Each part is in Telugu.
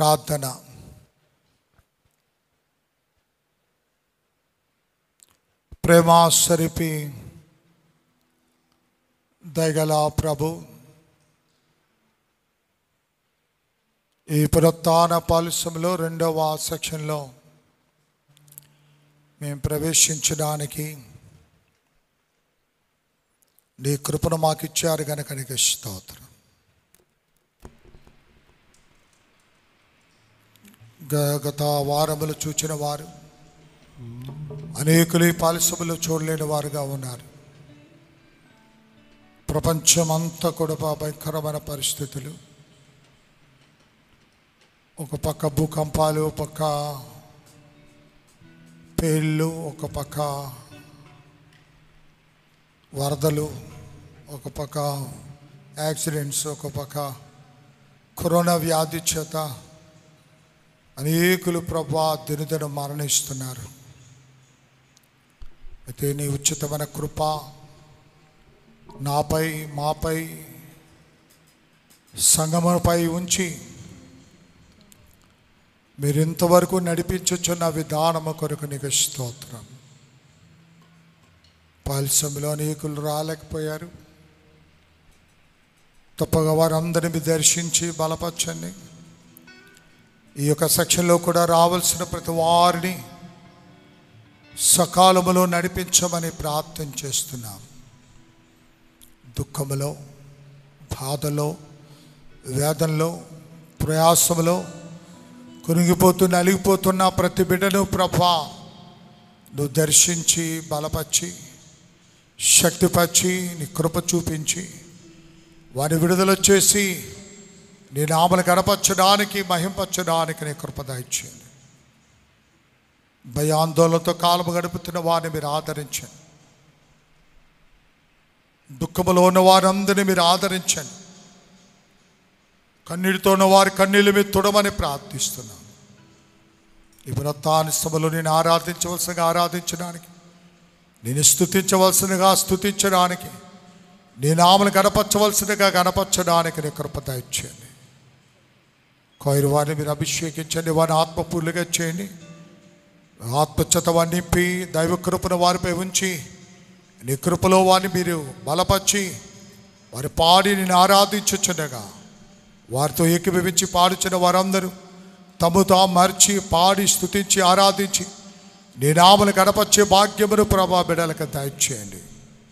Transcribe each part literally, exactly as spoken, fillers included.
ప్రార్థన. ప్రేమాస్వరూపి దయగల ప్రభు, ఈ పునరుత్థాన పాలుష్యంలో రెండవ సెక్షన్లో మేము ప్రవేశించడానికి నీ కృపను మాకు ఇచ్చారు కనుక నీకు స్తోత్రం. గత వారములు చూచిన వారు అనేకులు ఈ పాలుష్యములు చూడలేని వారుగా ఉన్నారు. ప్రపంచమంతా కూడా భయంకరమైన పరిస్థితులు, ఒక పక్క భూకంపాలు, ఒక పక్క పేళ్ళు, ఒక పక్క వరదలు, ఒక పక్క యాక్సిడెంట్స్, ఒక పక్క కరోనా వ్యాధి చేత అనేకులు ప్రభువా దినదిన మరణిస్తున్నారు. అయితే నీ ఉచితమైన కృప నాపై, మాపై, సంగముపై ఉంచి మీరు ఇంతవరకు నడిపించుచున్న విధానము కొరకు నీకు స్తోత్రం. పాల్సంలో అనేకులు రాలేకపోయారు, తప్పగా వారందరినీ దర్శించి బలపరచండి. ఈ యొక్క సెక్షన్లో కూడా రావాల్సిన ప్రతి వారిని సకాలములో నడిపించమని ప్రార్థన చేస్తున్నాం. దుఃఖములో, బాధలో, వేదనలో, ప్రయాసములో కునిగిపోతూ నలిగిపోతున్న ప్రతి బిడ్డను ప్రభా నువ్వు దర్శించి బలపరిచి శక్తిపరిచి నీ కృప చూపించి వారి విడుదల చేసి నీ నామను గణపరచడానికి, మహింపరచడానికి నీ కృప దయచేయండి. భయాందోళనతో కాలము గడుపుతున్న వారిని మీరు ఆదరించండి. దుఃఖములో ఉన్న వారందరినీ మీరు ఆదరించండి. కన్నీటితో ఉన్న వారి కన్నీళ్ళు మీరు తుడమని ప్రార్థిస్తున్నాను. ఈ పునరుత్థాన సభలో నేను ఆరాధించవలసినగా ఆరాధించడానికి, నేను స్తుతించవలసినగా స్తుతించడానికి, నీ నామను గణపరచవలసినగా గణపరచడానికి నీ కృప దయచేయండి. కోయిరు వారిని మీరు అభిషేకించండి, వారిని ఆత్మపూర్లుగా చేయండి. ఆత్మచేత వారిని నింపి దైవ కృపను వారిపై ఉంచి నీ కృపలో వారిని మీరు బలపరిచి వారి పాడి నేను ఆరాధించుచుండగా వారితో ఏకీభవించి పాడుచున్న వారందరూ తమ తాము మర్చి పాడి స్తుతించి ఆరాధించి నీ నామను గణపరిచే భాగ్యమును ప్రభా బిడ్డలకు దయచేయండి.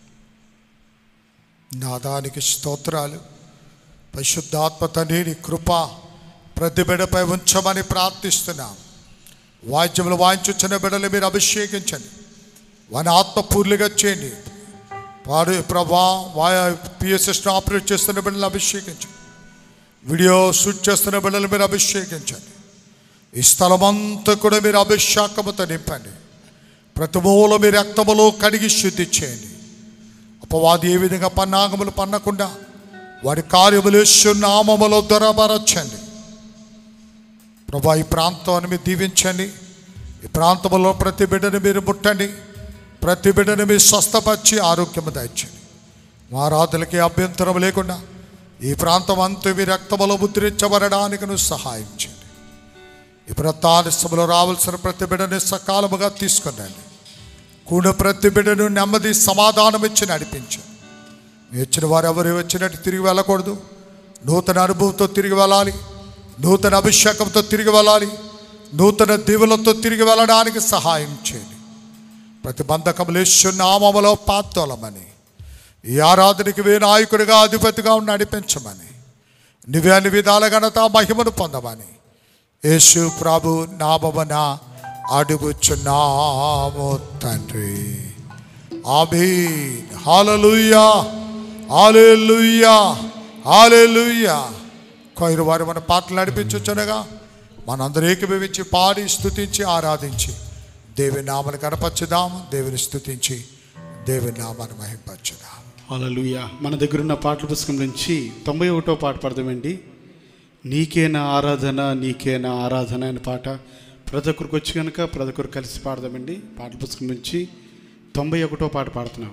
నా దానికి స్తోత్రాలు. పరిశుద్ధాత్మ తండ్రి నీ కృప ప్రతి బిడ్డపై ఉంచమని ప్రార్థిస్తున్నాం. వాద్యములు వాయించుచున్న బిడ్డలు మీరు అభిషేకించండి, వారిని ఆత్మపూర్లుగా చేయండి. పాడు ప్రభా వాయా పిఎస్ఎస్ను ఆపరేట్ చేస్తున్న బిడ్డలు అభిషేకించండి. వీడియో షూట్ చేస్తున్న బిడ్డలు మీరు అభిషేకించండి. ఈ స్థలమంతా కూడా మీరు అభిషేకముతో నింపండి. ప్రతి మూల మీరు రక్తములో కడిగి శుద్ధి చేయండి. అపవాది ఏ విధంగా పన్నాగములు పన్నకుండా వారి కార్యములు నామములో దొరబరచండి. ప్రభా ఈ ప్రాంతాన్ని మీరు దీవించండి. ఈ ప్రాంతంలో ప్రతి బిడ్డను మీరు ముట్టండి. ప్రతి బిడ్డను మీరు స్వస్థపరిచి ఆరోగ్యము దయచండి. మా రాధలకి అభ్యంతరం లేకుండా ఈ ప్రాంతం అంతా మీ రక్తములో ముద్రించబడడానికి నువ్వు సహాయం చేయండి. ఈ పునరుత్థాన రావాల్సిన ప్రతి బిడ్డని సకాలముగా తీసుకురండి. కూడా ప్రతి బిడ్డను నెమ్మది సమాధానం ఇచ్చి నడిపించండి. వచ్చిన వారు ఎవరు వచ్చినట్టు తిరిగి వెళ్ళకూడదు. నూతన అనుభవంతో తిరిగి వెళ్ళాలి, నూతన అభిషేకంతో తిరిగి వెళ్ళాలి, నూతన దీవులతో తిరిగి వెళ్ళడానికి సహాయం చేయండి. ప్రతి బంధకములు యేసు నామములో పాత్తోలమని, ఈ ఆరాధనకి వే నాయకుడిగా అధిపతిగా నడిపించమని, నువ్వే అన్ని విధాల ఘనత మహిమను పొందమని యేసు ప్రభు నామమున అడుగుచున్నాము తండ్రి. ఆమేన్. హల్లెలూయా, హల్లెలూయా, హల్లెలూయా. కోయిరు వారు మన పాటలు నడిపించుచునగా మనందరూ ఏకీభవించి పాడి స్తుతించి ఆరాధించి దేవుని నామను కనపరచుదాం. దేవుని స్తుతించి దేవుని నామాన్ని మహింపరచుదాం. హల్లెలూయా. మన దగ్గర ఉన్న పాటల పుస్తకం నుంచి తొంభై ఒకటో పాట పాడదామండి. నీకేనా ఆరాధన, నీకేనా ఆరాధన అనే పాట ప్రతి ఒక్కరికి వచ్చి కనుక ప్రతి ఒక్కరు కలిసి పాడదామండి. పాటల పుస్తకం నుంచి తొంభై ఒకటో పాట పాడుతున్నాం.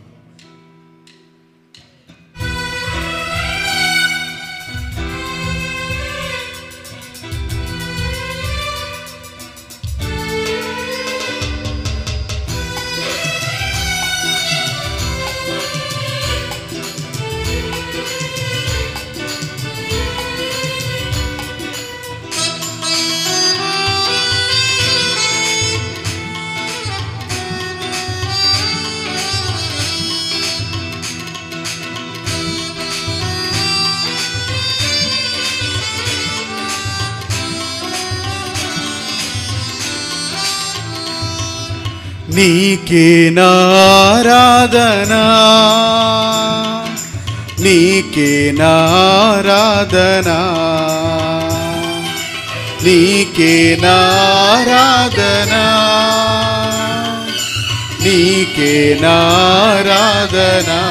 నీకే నారాధనా, నీకే నారాధనా, నీకే నారాధనా, నీకే నారాధనా.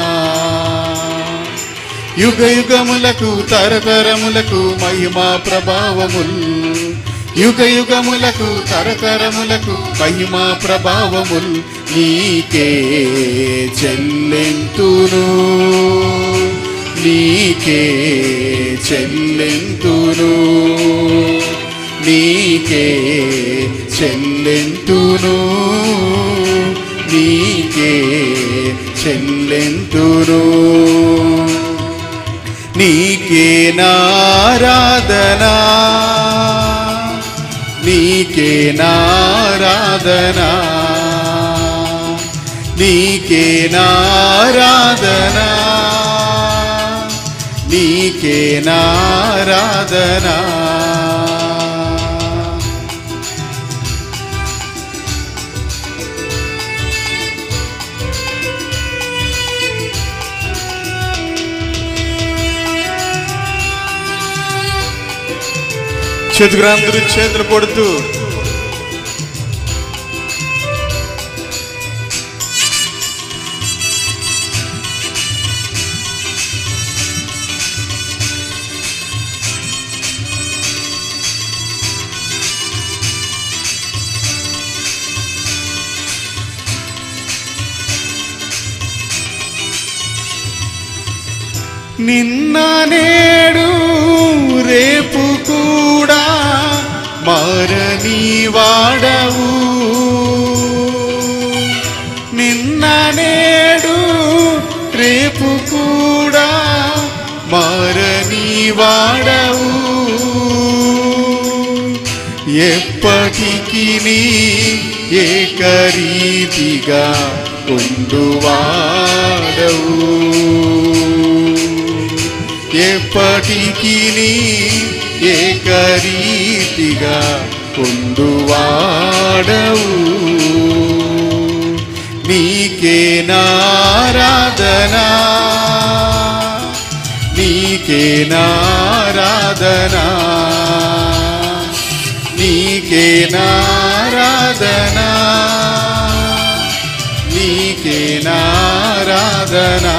యుగ యుగములకు తరతరములకు మహిమా ప్రభావముల్, యుగ యుగములకు తరతరములకు మహిమా ప్రభావముల్ నీకే చెల్లెంతును, నీకే చెల్లెంతును, నీకే చెల్లెంతును, నీకే చెల్లెంతును. నీకే నారాధనా, నీకే నారాధనా, నీకే నారాధనా, నీకే నారాధనా. చేతులందరూ చేతులు కొడుతూ నిన్న నేడు రేపు కూడా మారని వాడవు, నిన్న నేడు రేపు కూడా మారని వాడవు. ఎప్పటికీ నీ ఏకరీతిగా ఉండువాడవు, ఎప్పటికీ నీ ఏకరీతిగా ఉండువాడవు. నీకే నారాధనా, నీకే నారాధనా, నీకే నారాధనా, నీకే నారాధనా.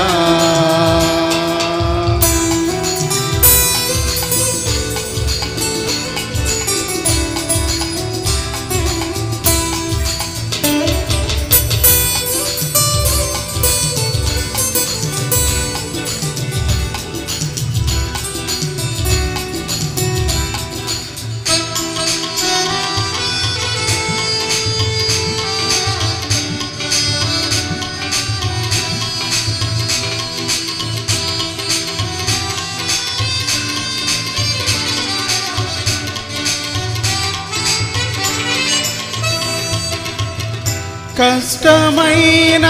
కష్టమైనా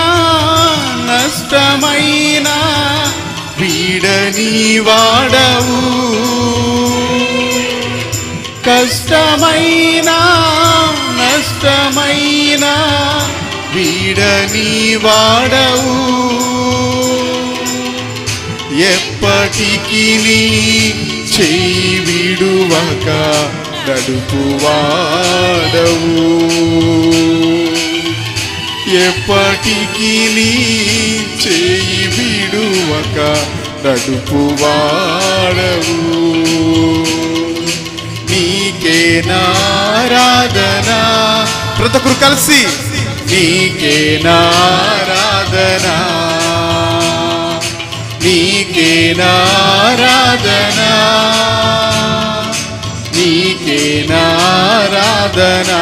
నష్టమైనా వీడని వాడవు, కష్టమైనా నష్టమైనా వీడని వాడవు. ఎప్పటికీ నీ చేయి విడువక నడుపువాడవు, ఎప్పటికీ నీ చేయి విడువక నడుపువాడవు. నీకే నారాధనా, ప్రతి ఒక్కరు కలిసి నీకే నారాధనా, నీకే నారాధనా, నీకే నారాధనా.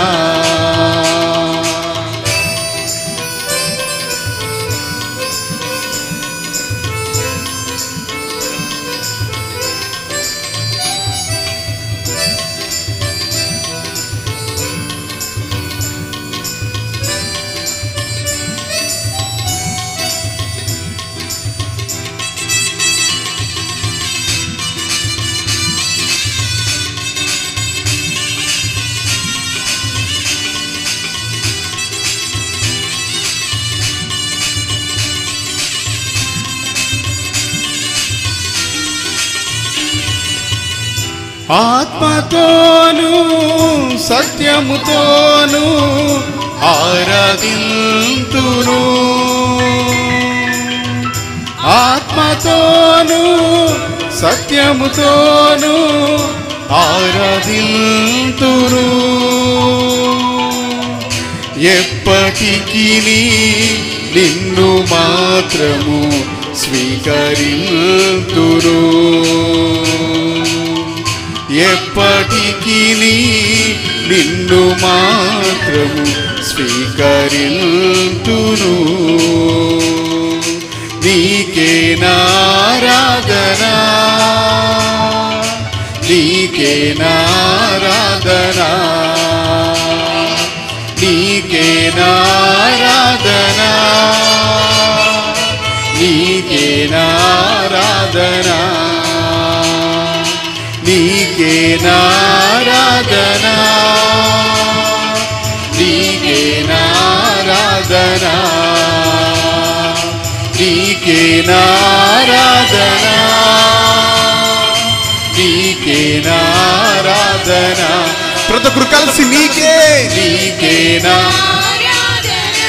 ఆత్మతోను సత్యముతోను ఆరాధింతును, ఆత్మతోను సత్యముతోను ఆరాధింతును. ఎప్పటికీ నిన్ను మాత్రము స్వీకరింతును, ఎప్పటికీ నిన్ను మాత్రము స్వీకరింతును. నీకే నారాధనా, నీకే నారాధనా, నీకే నారాధనా, నీకే నారాధనా, నీకే నారాధనా, నీకే నారాధనా, నీకే నారాధనా, నీకే నారాధనా. ప్రతి ఒక్కరు కలిసి నీకే నీకే నారాధనా,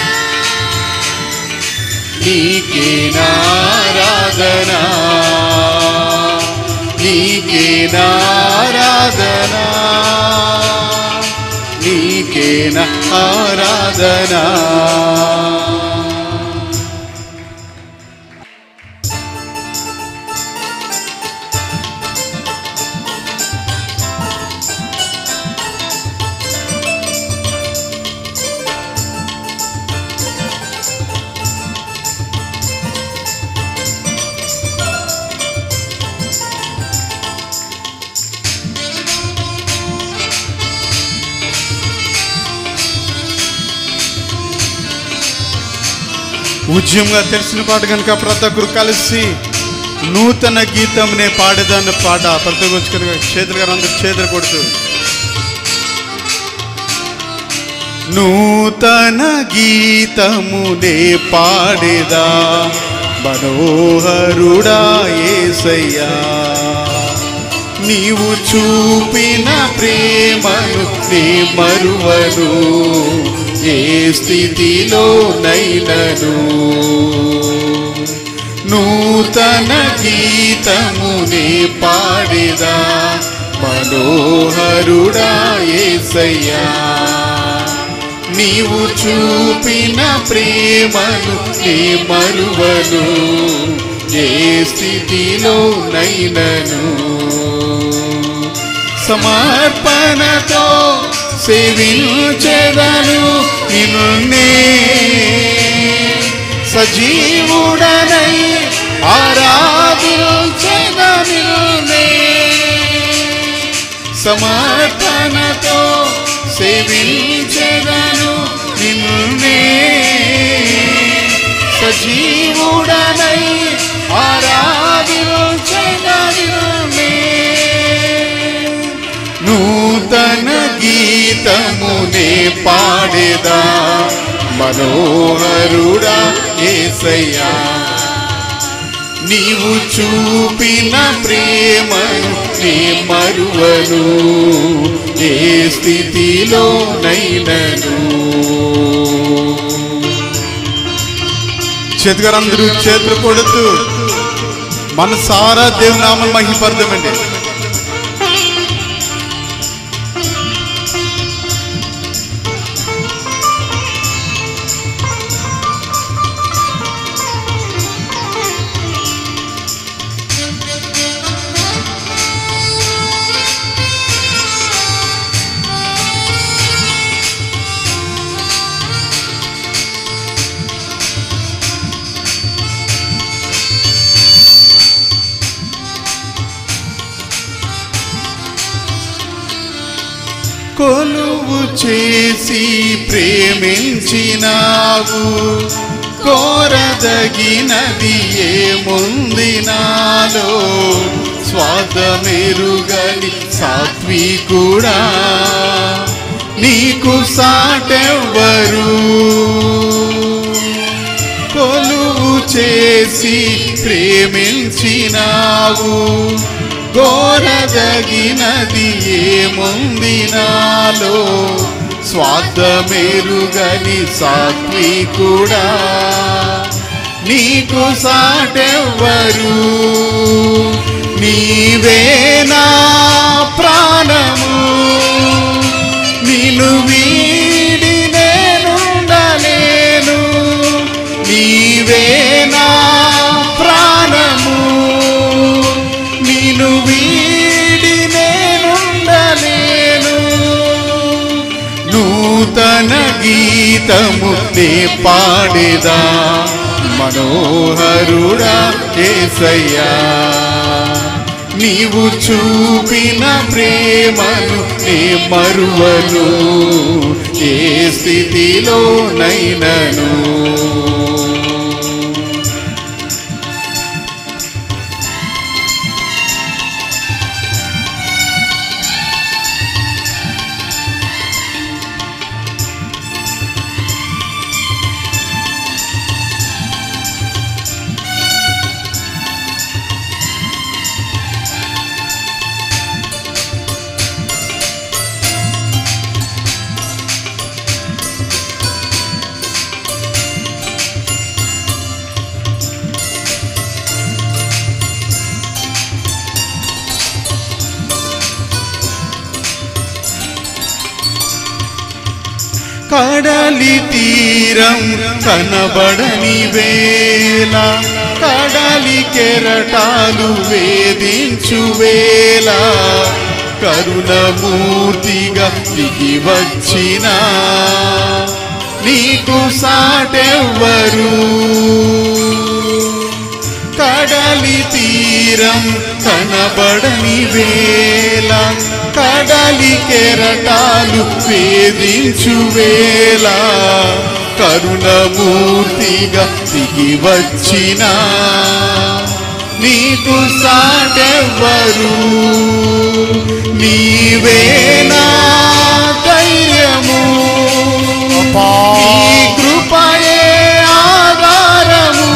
నీకే నారాధనా, నీకే నారాధనా, నీకే నారాధనా. ఉద్యమంగా తెలిసిన పాట కనుక ప్రతి ఒక్కరు కలిసి నూతన గీతంనే పాడేదాన్ని పాట ప్రతి ఒక్కరు చేతులు గారు అందరు చేతులు కొడుతూ నూతన గీతమునే పాడేదా మనోహరుడా యేసయ్యా, నీవు చూపిన ప్రేమను నీ మరువను ఏ స్థితిలో నైనను. నూతన గీతమునే పాడేదా మనోహరుడా యేసయ్యా, నీవు చూపిన ప్రేమను నీ మరువను ఏ స్థితిలో నైనను. సమర్పణతో సేవించెదను నిన్నే, సజీవుడనై ఆరాధించెదను నిన్నే. సమర్పణతో సేవించెదను నిన్నే, సజీవుడనై ఆరాధించెదను నిన్నే. నూతన గీతమునే పాడేదా మనోహరుడా యేసయ్యా, నీవు చూపిన ప్రేమను నీ మరువను ఏ స్థితిలో నైనను. చేతుగారందరూ చేతులు కొడుతూ మనసారా దేవుని నామమును మహిమపరచుదామండి. కొలువు చేసి ప్రేమించినావు, కోరదగినది ఏముంది నాలో. స్వార్థమెరుగని సాత్వికుడా నీకు సాటెవ్వరు. కొలువు చేసి ప్రేమించినావు, కోరదగినది ఏముంది నాలో, స్వార్థమెరుగని సాత్వికుడా నీకు సాటెవ్వరు. నీవే నా ప్రాణము, నిన్ను వీడి నేనుండలేను. నీవే నా ప్రాణము, నిన్ను వీడి నేనుండలేను. నూతన గీతము నే పాడేదా, మనోహరుడా యేసయ్యా. నీవు చూపిన ప్రేమను నే మరువను, ఏ స్థితిలో నైనను. కడలి తీరం కనబడని వేళ, కడలి కెరటాలు వేధించు వేళ, కరుణమూర్తిగా దిగి వచ్చిన నీకు సాటెవ్వరు. కడలి తీరం కనబడని వేళ, కడలి కెరటాలు వేధించు వేళ, కరుణమూర్తిగా దిగి వచ్చిన నీకు సాటెవ్వరు. నీవే నా ధైర్యము, నీ కృపయే ఆధారము.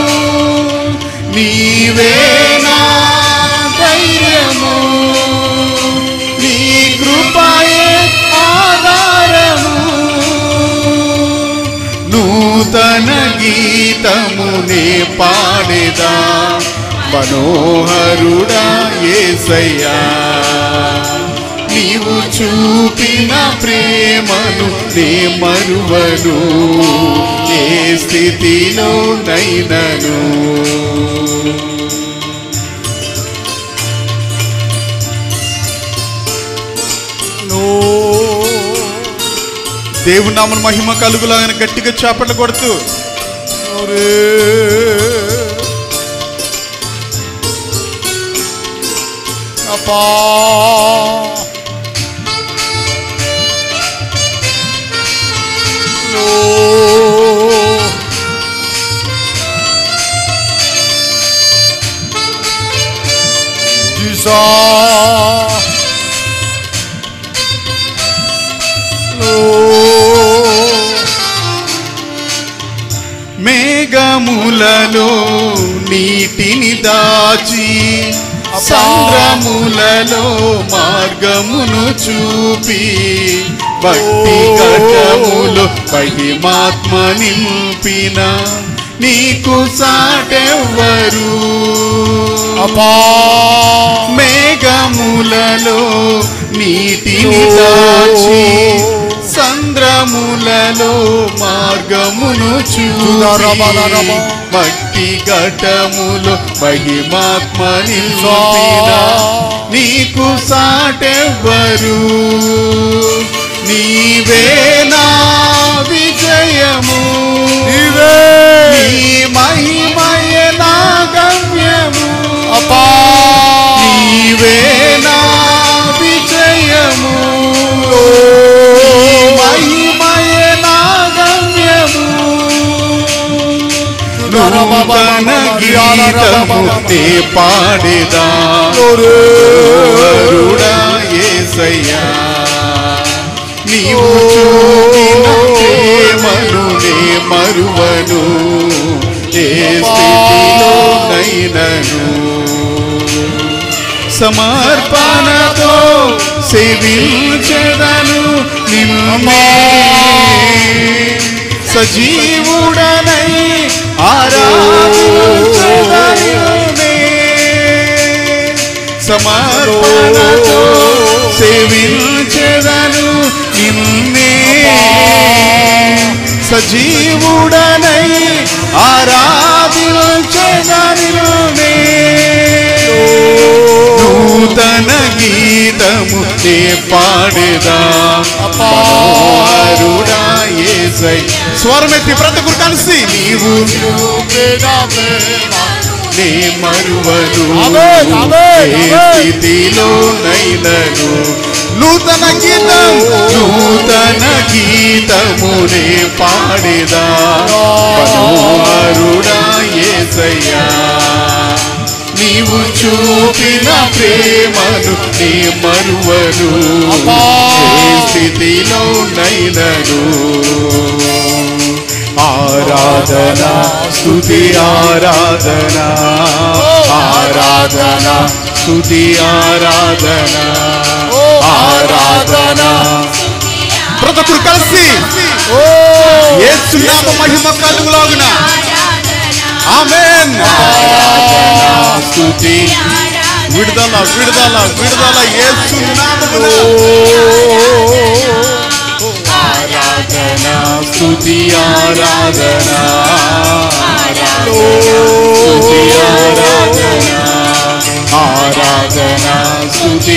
నీవే నా ధైర్యము, నీ కృపయే ఆధారము. నూతన గీతము నే పాడేదా, మనోహరుడా యేసయ్యా. నీవు చూపిన ప్రేమను నే మరువను, ఏ స్థితిలో నైనను. దేవుని నామమున మహిమ కలుగులాగా గట్టిగా చప్పట్లు కొడుతూ అప్పా మేఘములలో నీటిని దాచి, సంద్రములలో మార్గమును చూపి, భక్తి ఘటములో మహిమాత్మ నింపిన నీకు సాటెవ్వరు. అపా మేఘములలో నీటిని దాచి, సంద్రములలో మార్గమును చూపి, భక్తి ఘటములో మహిమాత్మ నింపిన నీకు సాటెవ్వరు. నీవే నా విజయము, నీవే నీ మహిమయ నా గమ్యము. అపా నీవే నా విజయము, మహిమయ నా గమ్యము. నూతన గీతము నే పాడేదా, మనోహరుడా యేసయ్యా. నీవు చూపిన ప్రేమను నే మరువను, ఏ స్థితిలో నైనను. సమర్పణతో సేవించెదను నిన్నే సజీవుడనై ఆరాధించెదను సమర్పణతో సేవించెదను నిన్నే సజీవుడనై ఆరాధించెదను నూతన గీతము నే పాడేదా మనోహరుడా యేసయ్య స్వరమెత్తి బ్రతుకులు కలిసి నీవు నే మరువను ఏ స్థితిలో నైనను నూతన గీతం నూతన గీతము నే పాడేదా మనోహరుడా యేసయ్యా నీవు చూపిన ప్రేమను నే మరువను ఏ స్థితిలో నైనను ఆరాధన స్తుతి ఆరాధన ఆరాధన స్తుతి ఆరాధన ఆరాధన బ్రతుకులు కలిసి యేసు నామ మహిమ కలుగులాగున ఆమేన్ స్తుతి విడుదల విడుదల విడుదల యేసు నామములో ఆరాధన స్తుతి ఆరాధన స్తుతి ఆరాధన ఆరాధన స్తుతి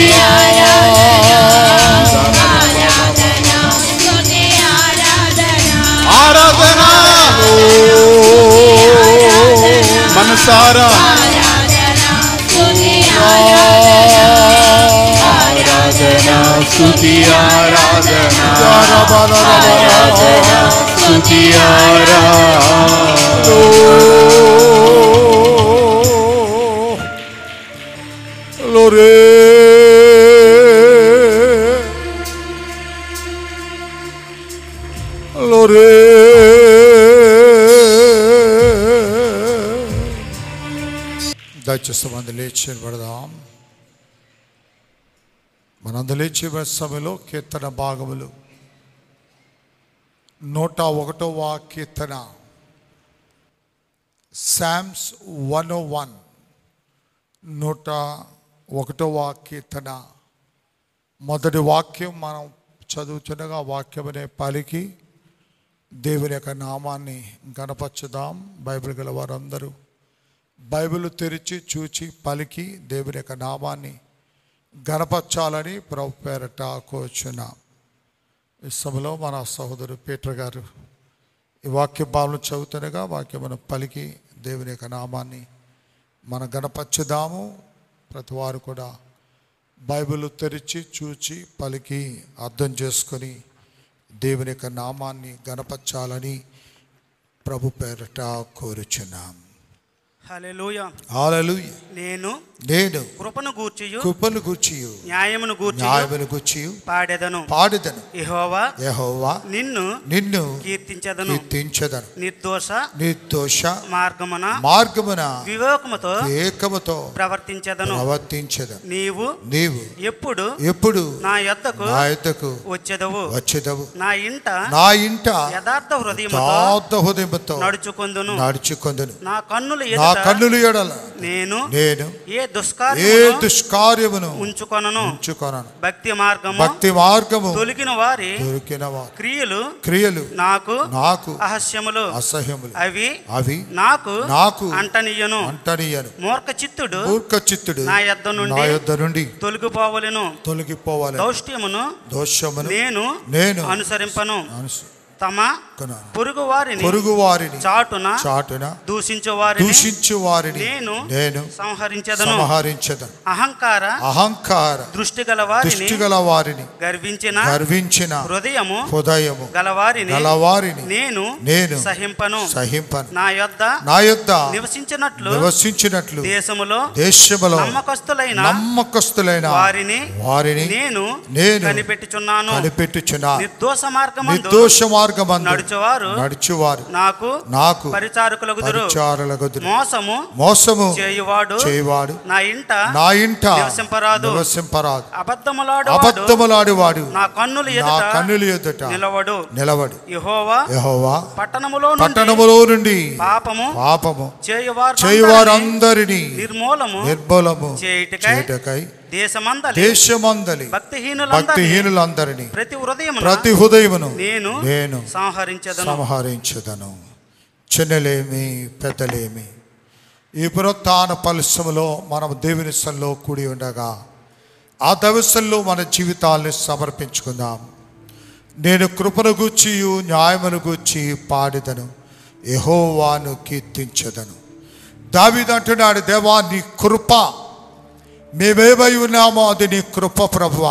ఆరాధన మనసారా ఆరాధన స్తుతి ఆరాధన స్తుతి ఆరాధన లోరే లోరే దయచేసి మంది లేచి పడదాం. మనందు లేచి సమయంలో కీర్తన భాగములు నూట ఒకటవ కీర్తన సామ్స్ వన్ ఓ వన్ నూట ఒకటవ కీర్తన మొదటి వాక్యం మనం చదువుతుండగా వాక్యం అనే పలికి దేవుని యొక్క నామాన్ని గణపరచుదాం. బైబిల్ గల వారందరూ బైబిల్ తెరిచి చూచి పలికి దేవుని యొక్క నామాన్ని గణపరచాలని ప్రభు పేరట కోరుచున్నాం. ఈ సభలో మన సహోదరు పీటర్ గారు ఈ వాక్య భావనలు చదువుతుండగా వాక్యమును పలికి దేవుని యొక్క నామాన్ని మనం గణపరచుదాము. ప్రతి వారు కూడా బైబిల్ తెరిచి చూచి పలికి అర్థం చేసుకొని దేవుని యొక్క నామాన్ని గణపరచాలని ప్రభు పేరట కోరుచున్నాం. హల్లెలూయా హల్లెలూయా. నేను నేను కృపను గూర్చియు కృపను గూర్చియు న్యాయమును గూర్చియు న్యాయమును గూర్చియు పాడెదను పాడెదను. యెహోవా యెహోవా నిన్ను నిన్ను కీర్తించెదను. కీర్తించెదను. నిర్దోష నిర్దోష మార్గమున మార్గమున వివేకముతో ఏకముతో ప్రవర్తించెదను. ప్రవర్తించెదను. నీవు నీవు ఎప్పుడు ఎప్పుడు నా యొద్దకు నా యొద్దకు వచ్చెదవు. వచ్చెదవు. నా ఇంట నా ఇంట యథార్థ హృదయముతో యథార్థ హృదయముతో నడుచుకొందును. నడుచుకొందును. నా కన్నుల నా ఎదుట కన్నులు ఎడల నేను నేను ఏ ఏ దుష్కార్యమును దుష్కార్యమును ఉంచుకొనను. ఉంచుకొనను. భక్తి మార్గము భక్తి మార్గము తొలగిన వారి దొరికిన వారు క్రియలు క్రియలు నాకు నాకు అహస్యములు. అసహ్యములు. అవి అవి నాకు నాకు అంటనీయను. అంటనీయను. మూర్ఖ చిత్తుడు మూర్ఖ చిత్తుడు నా యొద్ద నా నుండి యొద్ద నుండి తొలగిపోవలెను. తొలగిపోవాలి. దౌష్ట్యమును దోషమును నేను నేను అనుసరింపను. అనుసు- తమ కొనాను. పొరుగు వారిని పొరుగు వారిని చాటున చాటున దూషించు వారిని దూషించు వారిని నేను నేను సంహరించెదను. సంహరించెదను. అహంకార అహంకార దృష్టి గల వారిని దృష్టి గల వారిని గర్వించిన గర్వించిన హృదయము హృదయము గలవారిని గలవారిని నేను నేను సహింపను. సహింపను. నా యొద్ద నా యొద్ద నివసించినట్లు నివసించినట్లు దేశములో దేశములో నమ్మకస్తులైన నమ్మకస్తులైన వారిని వారిని నేను నేను కనిపెట్టుచున్నాను. కనిపెట్టుచున్నా. నిర్దోష మార్గమందు నిర్దోష మార్గమందు నడుచువారు నడుచువారు నాకు నాకు పరిచారకులగుదురు. పరిచారకులగుదురు. మోసము మోసము చేయువాడు చేయువాడు నా ఇంట నా ఇంట నివసింపరాదు. నివసింపరాదు. అబద్ధములాడు అబద్ధములాడువాడు నా కన్నులు నా ఎదుట కన్నుల ఎదుట నిలవడు. నిలవడు. యెహోవా యెహోవా పట్టణములో నుండి పట్టణములో నుండి పాపము పాపము చేయువారు చేయువారందరినీ నిర్మూలము నిర్మూలము చేయుటకై చేయుటకై దేశమందలి దేశమందలి భక్తిహీనులందరినీ భక్తిహీనులందరినీ ప్రతి హృదయమున ప్రతి హృదయమును నేను నేను సంహరించదను. సంహరించదను. చిన్నలేమి పెద్దలేమి ఈ పునరుత్థాన పలుసములో మనం దేవుని సన్నిధిలో కూడి ఉండగా ఆ దవసంలో మన జీవితాలను సమర్పించుకుందాం. నేను కృపను గూర్చి న్యాయమును గూర్చి పాడిదను, యెహోవాను కీర్తించదను. దావీదు అంటున్నాడు, దేవా నీ కృప, మేమేమై ఉన్నామో అది నీ కృప ప్రభువా.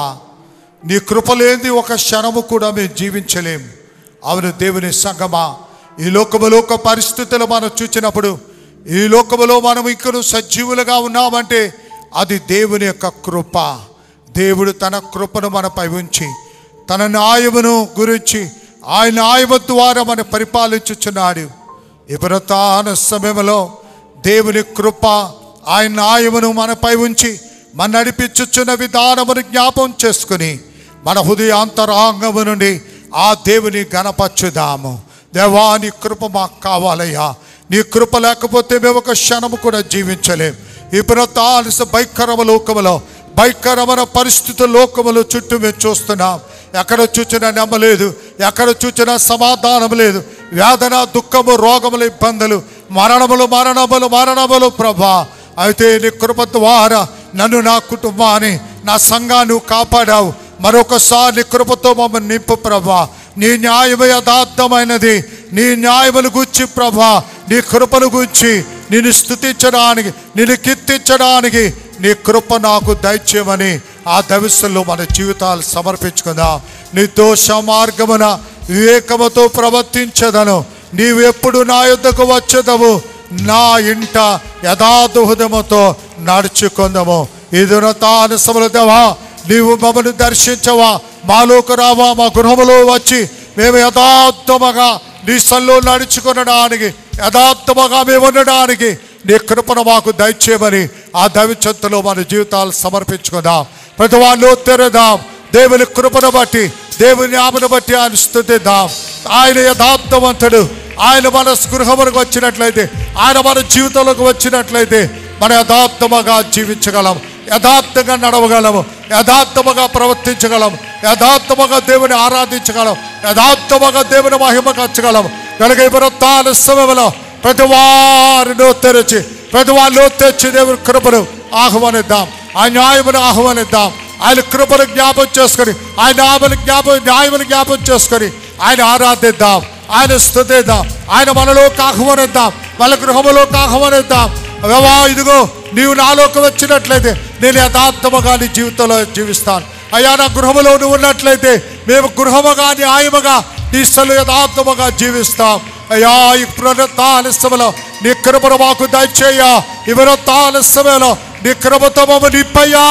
నీ కృప లేనిది ఒక క్షణము కూడా మేము జీవించలేము. అవును దేవుని సంగమా, ఈ లోకములో ఒక పరిస్థితులు మనం చూసినప్పుడు, ఈ లోకములో మనం ఇంకను సజీవులుగా ఉన్నామంటే అది దేవుని యొక్క కృప. దేవుడు తన కృపను మనపై ఉంచి తన న్యాయమును గురించి ఆయన న్యాయము ద్వారా మనం పరిపాలించుచున్నాడు. ఈ పునరుత్థాన సమయంలో దేవుని కృప ఆయన న్యాయమును మనపై ఉంచి మన నడిపించుచున్న విధానమును జ్ఞాపం చేసుకుని మన హృదయాంతరాంగము నుండి ఆ దేవుని గణపరచుదాము. దేవా నీ కృప మాకు కావాలయ్యా. నీ కృప లేకపోతే మేము ఒక క్షణము కూడా జీవించలేం. ఈ పునరుత్థాన భయంకరమ లోకములో భయంకరమైన పరిస్థితుల లోకములో చుట్టూ మేము చూస్తున్నాం. ఎక్కడ చూచినా నెమ్మలేదు, ఎక్కడ చూచినా సమాధానం లేదు. వేదన, దుఃఖము, రోగములు, ఇబ్బందులు, మరణములు మరణములు మరణములు ప్రభా. అయితే నీ కృప ద్వారా నన్ను, నా కుటుంబాన్ని, నా సంఘాన్ని నువ్వు కాపాడావు. మరొకసారి నీ కృపతో మమ్మల్ని నింపు ప్రభా. నీ న్యాయము యథార్థమైనది. నీ న్యాయమును గూర్చి ప్రభా, నీ కృపను గూర్చి నిన్ను స్తుతించడానికి, నిన్ను కీర్తించడానికి నీ కృప నాకు దయచేయమని ఆ దవిస్సుల్లో మన జీవితాలు సమర్పించుకుందాం. నిర్దోష మార్గమున వివేకముతో ప్రవర్తించదను. నీవు ఎప్పుడు నా యొద్దకు వచ్చేదవు, నా ఇంట యథార్థహృదయముతో నడుచుకుందాము. ఇది తాను సమృద్ధవా, నీవు మమ్మల్ని దర్శించవా, మాలోకి రావా, మా గృహములో వచ్చి మేము యథార్థముగా నీ సన్నిధిలో నడుచుకునడానికి, యథార్థముగా మేము ఉండడానికి నీ కృపను మాకు దయచేయమని ఆ దైవచంతలో మన జీవితాలు సమర్పించుకుందాం. ప్రతి వాళ్ళు తెరదాం. దేవుని కృపను బట్టి, దేవుని ఆమెను బట్టి ఆయన స్తుతిద్దాం. ఆయన యథార్థవంతుడు. ఆయన మన గృహములకు వచ్చినట్లయితే, ఆయన మన జీవితంలోకి వచ్చినట్లయితే మన యథార్థముగా జీవించగలం, యథార్థంగా నడవగలము, యథార్థముగా ప్రవర్తించగలం, యథార్థముగా దేవుని ఆరాధించగలం, యథార్థముగా దేవుని మహిమకర్చగలం. కనుక ఈ పునరుత్థాన సమయంలో ప్రతి వారిలో తెరచి, ప్రతి వారిలో తెచ్చి దేవుని కృపను ఆహ్వానిద్దాం, ఆ న్యాయమును ఆహ్వానిద్దాం. ఆయన కృపను జ్ఞాపం చేసుకొని, ఆయన ఆమెను జ్ఞాపం న్యాయమును జ్ఞాపం చేసుకొని ఆయన ఆరాధిద్దాం, ఆయన స్తుతిద్దాం, ఆయన మనలోకి ఆహ్వానిద్దాం, మన గృహములోకి ఆహ్వానిద్దాం. అవా ఇదిగో నీవు నాలోకి వచ్చినట్లయితే నేను యథార్థముగా నీ జీవితంలో జీవిస్తాను. అయ్యా నా గృహములో నువ్వు ఉన్నట్లయితే మేము గృహముగా న్యాయముగా నీ సలు యథార్థముగా జీవిస్తాం. అయ్యా ఈ పునరుత్థాన సమయంలో నీ కృపను మాకు దయచేయ్యా. ఈ పునరుత్థాన సమయంలో నీ కృపతో మమ్మ నింపయ్యా.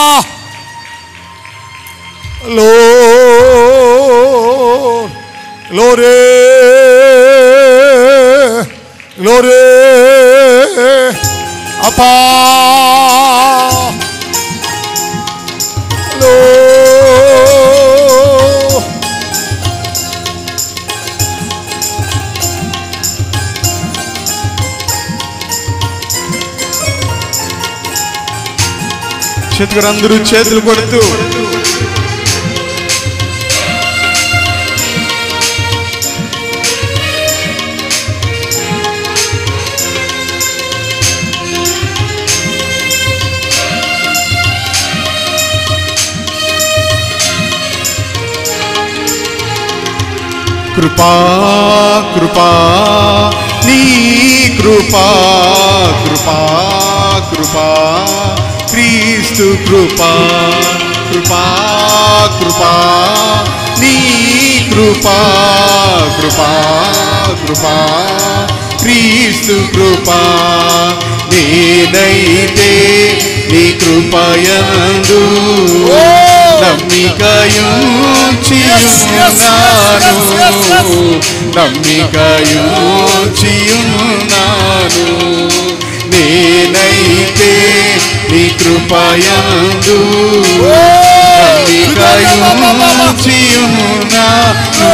లో లోరే లోరే అపా లో చేతులు అందరూ చేతులు కొడుతూ కృపా కృపా నీ కృపా కృపా కృపా క్రీస్తు కృపా కృపా కృపా నీ కృపా కృపా కృపా క్రీస్తు కృపా నేనైతే నీ కృపయందు నమ్మికయుంచి నమ్మికయుంచియున్నాను నేనైతే నీ కృపయందు నమ్మికయుంచియున్నాను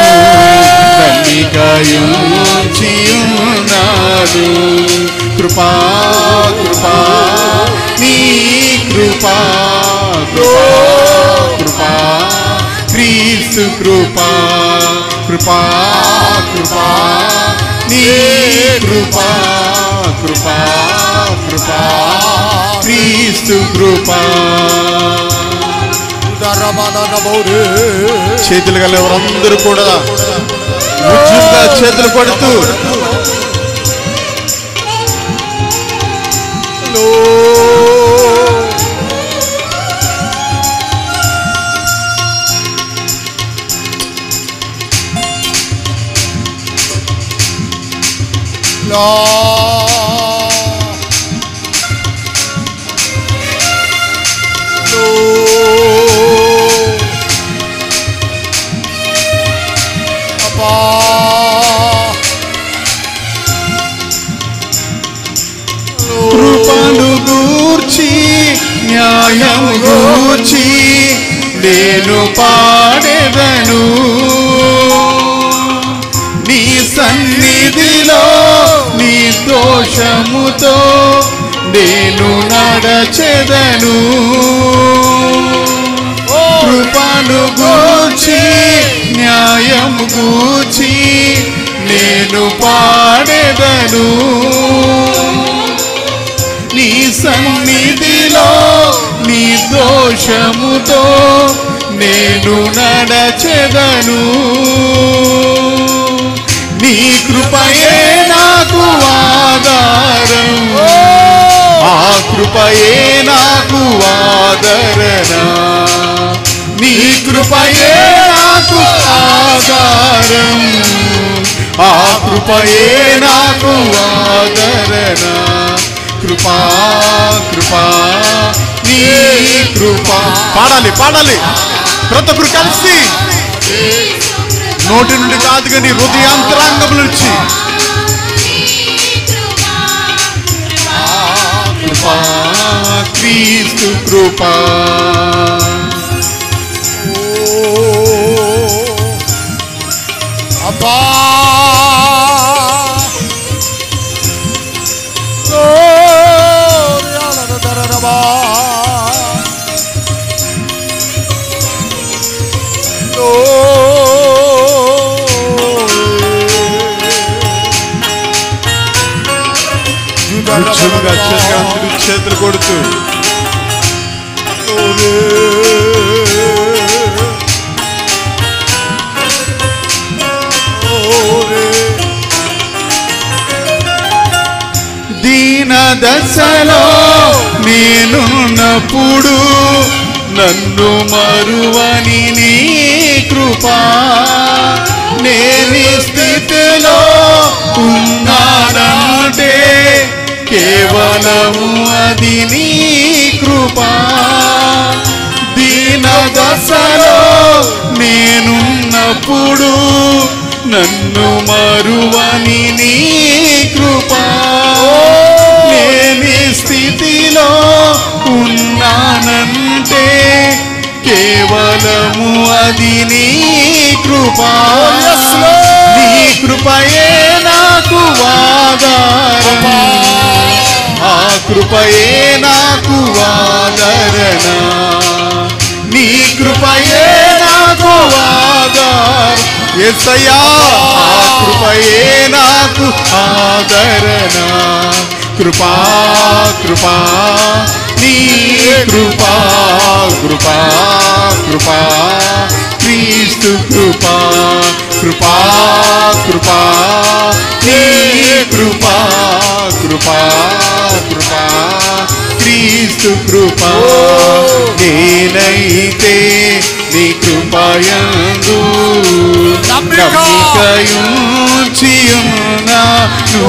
నమ్మికయుంచియున్నాను కృపా కృపా నీ కృపా కృపా కృపా క్రీస్తు కృపా కృపా కృపా నీ కృపా కృపా కృపా క్రీస్తు కృపా చేతులు గల ఎవరందరూ కూడా ఉజ్జుగా చేతులు కొడుతూ కృపను గూర్చి న్యాయము గూర్చి నేను పాడెదను నీ సన్నిధిలో నీ దోషముతో నేను నడచెదను కృపను గూర్చి న్యాయము గూర్చి నేను పాడెదను నీ సన్నిధిలో నీ దోషముతో నేను నడచెదను నీ కృపయే నాకు ఆధారం ఆ కృపయే నాకు ఆదరణ నీ కృపయే నాకు ఆధారం ఆ కృపయే నాకు ఆదరణ కృపా కృపా నీ కృపా పాడాలి పాడాలి ప్రతి ఒక్కరు కలిసి నోటి నుండి కాదు కానీ హృదయాంతరాంగం నుంచి కృపా క్రీస్తు కృపా అబ్బా చేతులు కొడుతూ దీన దశలో నేనున్నప్పుడు నన్ను మరువని నీ కృపా నేని స్థితిలో ఉన్నానంటే కేవలము అది నీ కృపా దీన దశలో నేనున్నప్పుడు నన్ను మరువని నీ కృపా నేని స్థితిలో ఉన్నానంటే కేవలము అది నీ కృపా నీ కృపయే నాకు ఆధారం ఆ కృపయే నాకు ఆదరణ నీ కృపయే నాకు ఆధారం యేసయ్యా ఆ కృపయే నాకు ఆదరణ కృపా కృపా నీ కృపా కృపా కృపా క్రీస్తు కృపా కృపా కృపా నీ కృపా కృపా కృపా క్రీస్తు కృపా నేనైతే నీ కృపయందు నమ్మికయుంచియున్నాను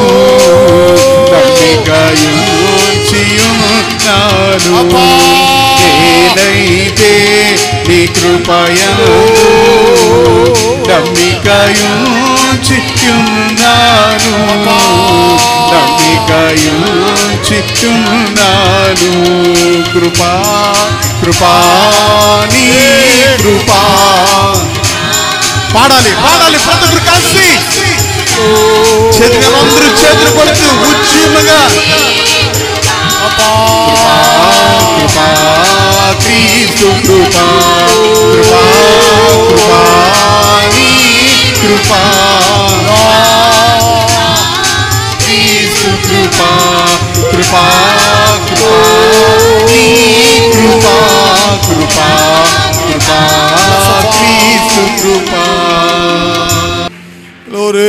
నమ్మికయుంచియున్నాను నేనైతే నీ కృపయందు నమ్మికయుంచియున్నాను నమ్మికయుంచియున్నాను కృపా కృపా నీ కృపా పాడాలి పాడాలి ప్రతి ఒక్కరు కలిసి చేతులు అందరూ చేతులు పడుతూ ఉద్యమగా కృపా క్రీస్తు కృపా కృపా కృపా నీ కృపా క్రీస్తు కృపా కృపా కృపా నీ కృపా కృపా కృపా క్రీస్తు కృపా Glory.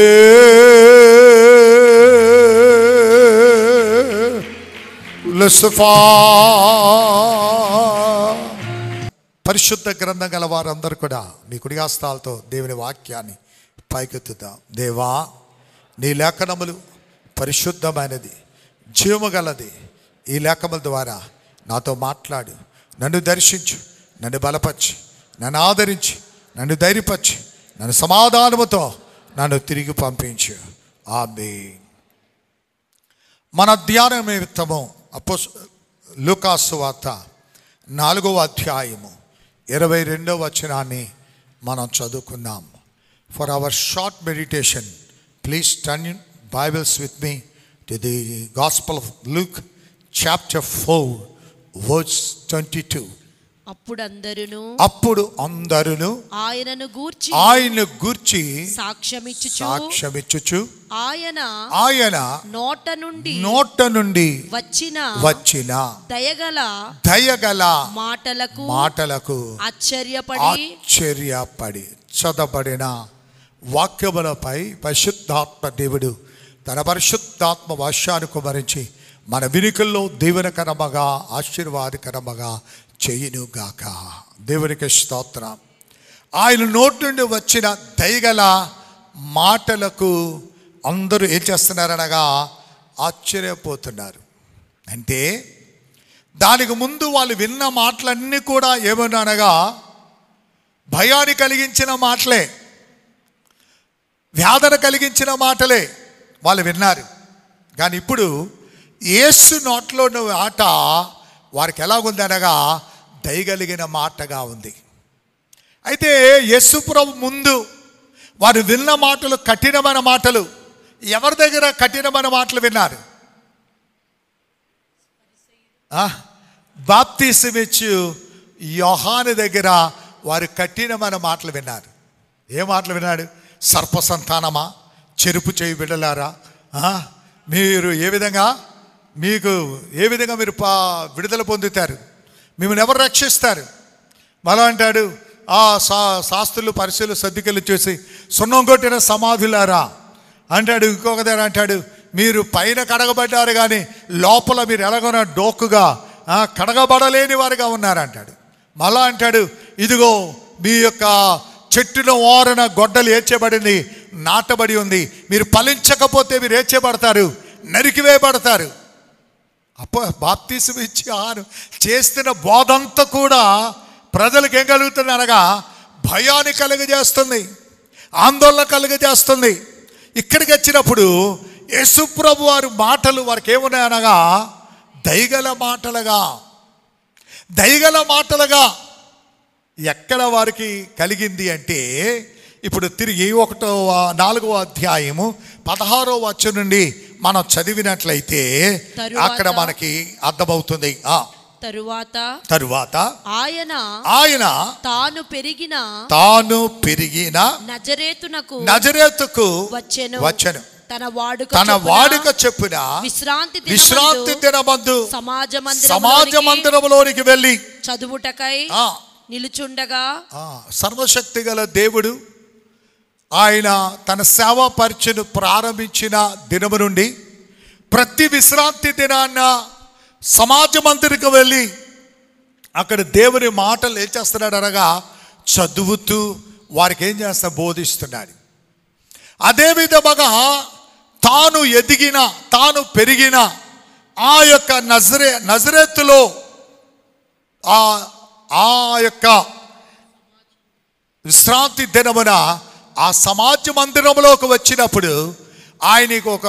పరిశుద్ధ గ్రంథం గల వారందరూ కూడా మీ కుడి హస్తాలతో దేవుని వాక్యాన్ని పైకెత్తుతాం. దేవా, నీ లేఖనములు పరిశుద్ధమైనది, జీవము గలది. ఈ లేఖముల ద్వారా నాతో మాట్లాడు, నన్ను దర్శించు, నన్ను బలపరిచి, నన్ను ఆదరించి, నన్ను ధైర్యపరిచి, నన్ను సమాధానముతో నన్ను తిరిగి పంపించు. ఆమేన్. మన ధ్యాన నిమిత్తము అపోస్ లూకాసు వార్త నాలుగవ అధ్యాయము ఇరవై రెండవ వచనాన్ని మనం చదువుకుందాం. For our short meditation please turn Bibles with me to the gospel of Luke chapter four verse twenty two. అప్పుడు అందరును అప్పుడు అందరును ఆయనను గూర్చి ఆయన గూర్చి సాక్ష్యమిచ్చుచు సాక్ష్యమిచ్చుచు ఆయన ఆయన నోట నుండి నోట నుండి వచ్చిన వచ్చిన దయగల దయగల మాటలకు మాటలకు ఆశ్చర్యపడి ఆశ్చర్యపడి చదవబడిన వాక్యములపై పరిశుద్ధాత్మ దేవుడు తన పరిశుద్ధాత్మ వర్షాన్ని కుమరించి మన వినికిల్లో దీవెనకరముగా ఆశీర్వాదకరముగా చేయునుగాక. దేవునికి స్తోత్రం. ఆయన నోటి నుండి వచ్చిన దయగల మాటలకు అందరూ ఏం చేస్తున్నారనగా ఆశ్చర్యపోతున్నారు. అంటే దానికి ముందు వాళ్ళు విన్న మాటలన్నీ కూడా ఏమనగా భయాన్ని కలిగించిన మాటలే, వ్యాధన కలిగించిన మాటలే వాళ్ళు విన్నారు. కానీ ఇప్పుడు యేసు నోట్లో ఆట వారికి ఎలాగుంది అనగా దయగలిగిన మాటగా ఉంది. అయితే యేసు ప్రభు ముందు వారు విన్న మాటలు కఠినమైన మాటలు. ఎవరి దగ్గర కఠినమైన మాటలు విన్నారు? బాప్తిసమిచ్చు యోహాను దగ్గర వారు కఠినమైన మాటలు విన్నారు. ఏ మాటలు విన్నాడు? సర్ప సంతానమా, చెరుపు చేయి బిడ్డలారా, మీరు ఏ విధంగా మీకు ఏ విధంగా మీరు పా విడుదల పొందుతారు, మిమ్మల్ని ఎవరు రక్షిస్తారు? మళ్ళా అంటాడు, ఆ శా శాస్త్రులు పరిశీలు సర్దికెళ్ళి చూసి సున్నం కొట్టిన సమాధులారా అంటాడు. ఇంకొక దగ్గర అంటాడు, మీరు పైన కడగబడ్డారు కానీ లోపల మీరు ఎలాగోనా డోకుగా కడగబడలేని వారుగా ఉన్నారంటాడు. మళ్ళా అంటాడు, ఇదిగో మీ యొక్క చెట్టున ఓరన గొడ్డలు ఏర్చబడింది, నాటబడి ఉంది, మీరు ఫలించకపోతే మీరు ఏర్చబడతారు, నరికివేయబడతారు. అప్ప బాప్తిసం ఇచ్చి ఆరు చేస్తున్న బోధంతా కూడా ప్రజలకు ఏం కలుగుతుంది అనగా భయాన్ని కలుగజేస్తుంది, ఆందోళన కలుగజేస్తుంది. ఇక్కడికి వచ్చినప్పుడు యేసుప్రభు వారి మాటలు వారికి ఏమున్నాయి అనగా దయగల మాటలుగా దయగల మాటలుగా ఎక్కడ వారికి కలిగింది అంటే ఇప్పుడు తిరిగి ఒకటో నాలుగవ అధ్యాయము పదహారో వచనం నుండి మనం చదివినట్లయితే అక్కడ మనకి అర్థమవుతుంది. తరువాత తరువాత ఆయన ఆయన తాను పెరిగిన తాను పెరిగిన నజరేతునకు నజరేతుకు వచ్చెను వచ్చెను తన వాడుక తన వాడుక చెప్పున విశ్రాంతి విశ్రాంతి దినమందు సమాజ సమాజ మందిరములోనికి వెళ్ళి చదువుటకై నిలుచుండగా సర్వశక్తి గల దేవుడు ఆయన తన సేవా పరిచయను ప్రారంభించిన దినము నుండి ప్రతి విశ్రాంతి దినాన్న సమాజ మందిరికి వెళ్ళి అక్కడ దేవుని మాటలు ఏం చేస్తున్నాడు అనగా చదువుతూ వారికి ఏం చేస్తా బోధిస్తున్నాడు. అదేవిధముగా తాను ఎదిగిన తాను పెరిగిన ఆ యొక్క నజరే నజరేతులో ఆ ఆ యొక్క విశ్రాంతి దినమున ఆ సమాజ మందిరంలోకి వచ్చినప్పుడు ఆయనకు ఒక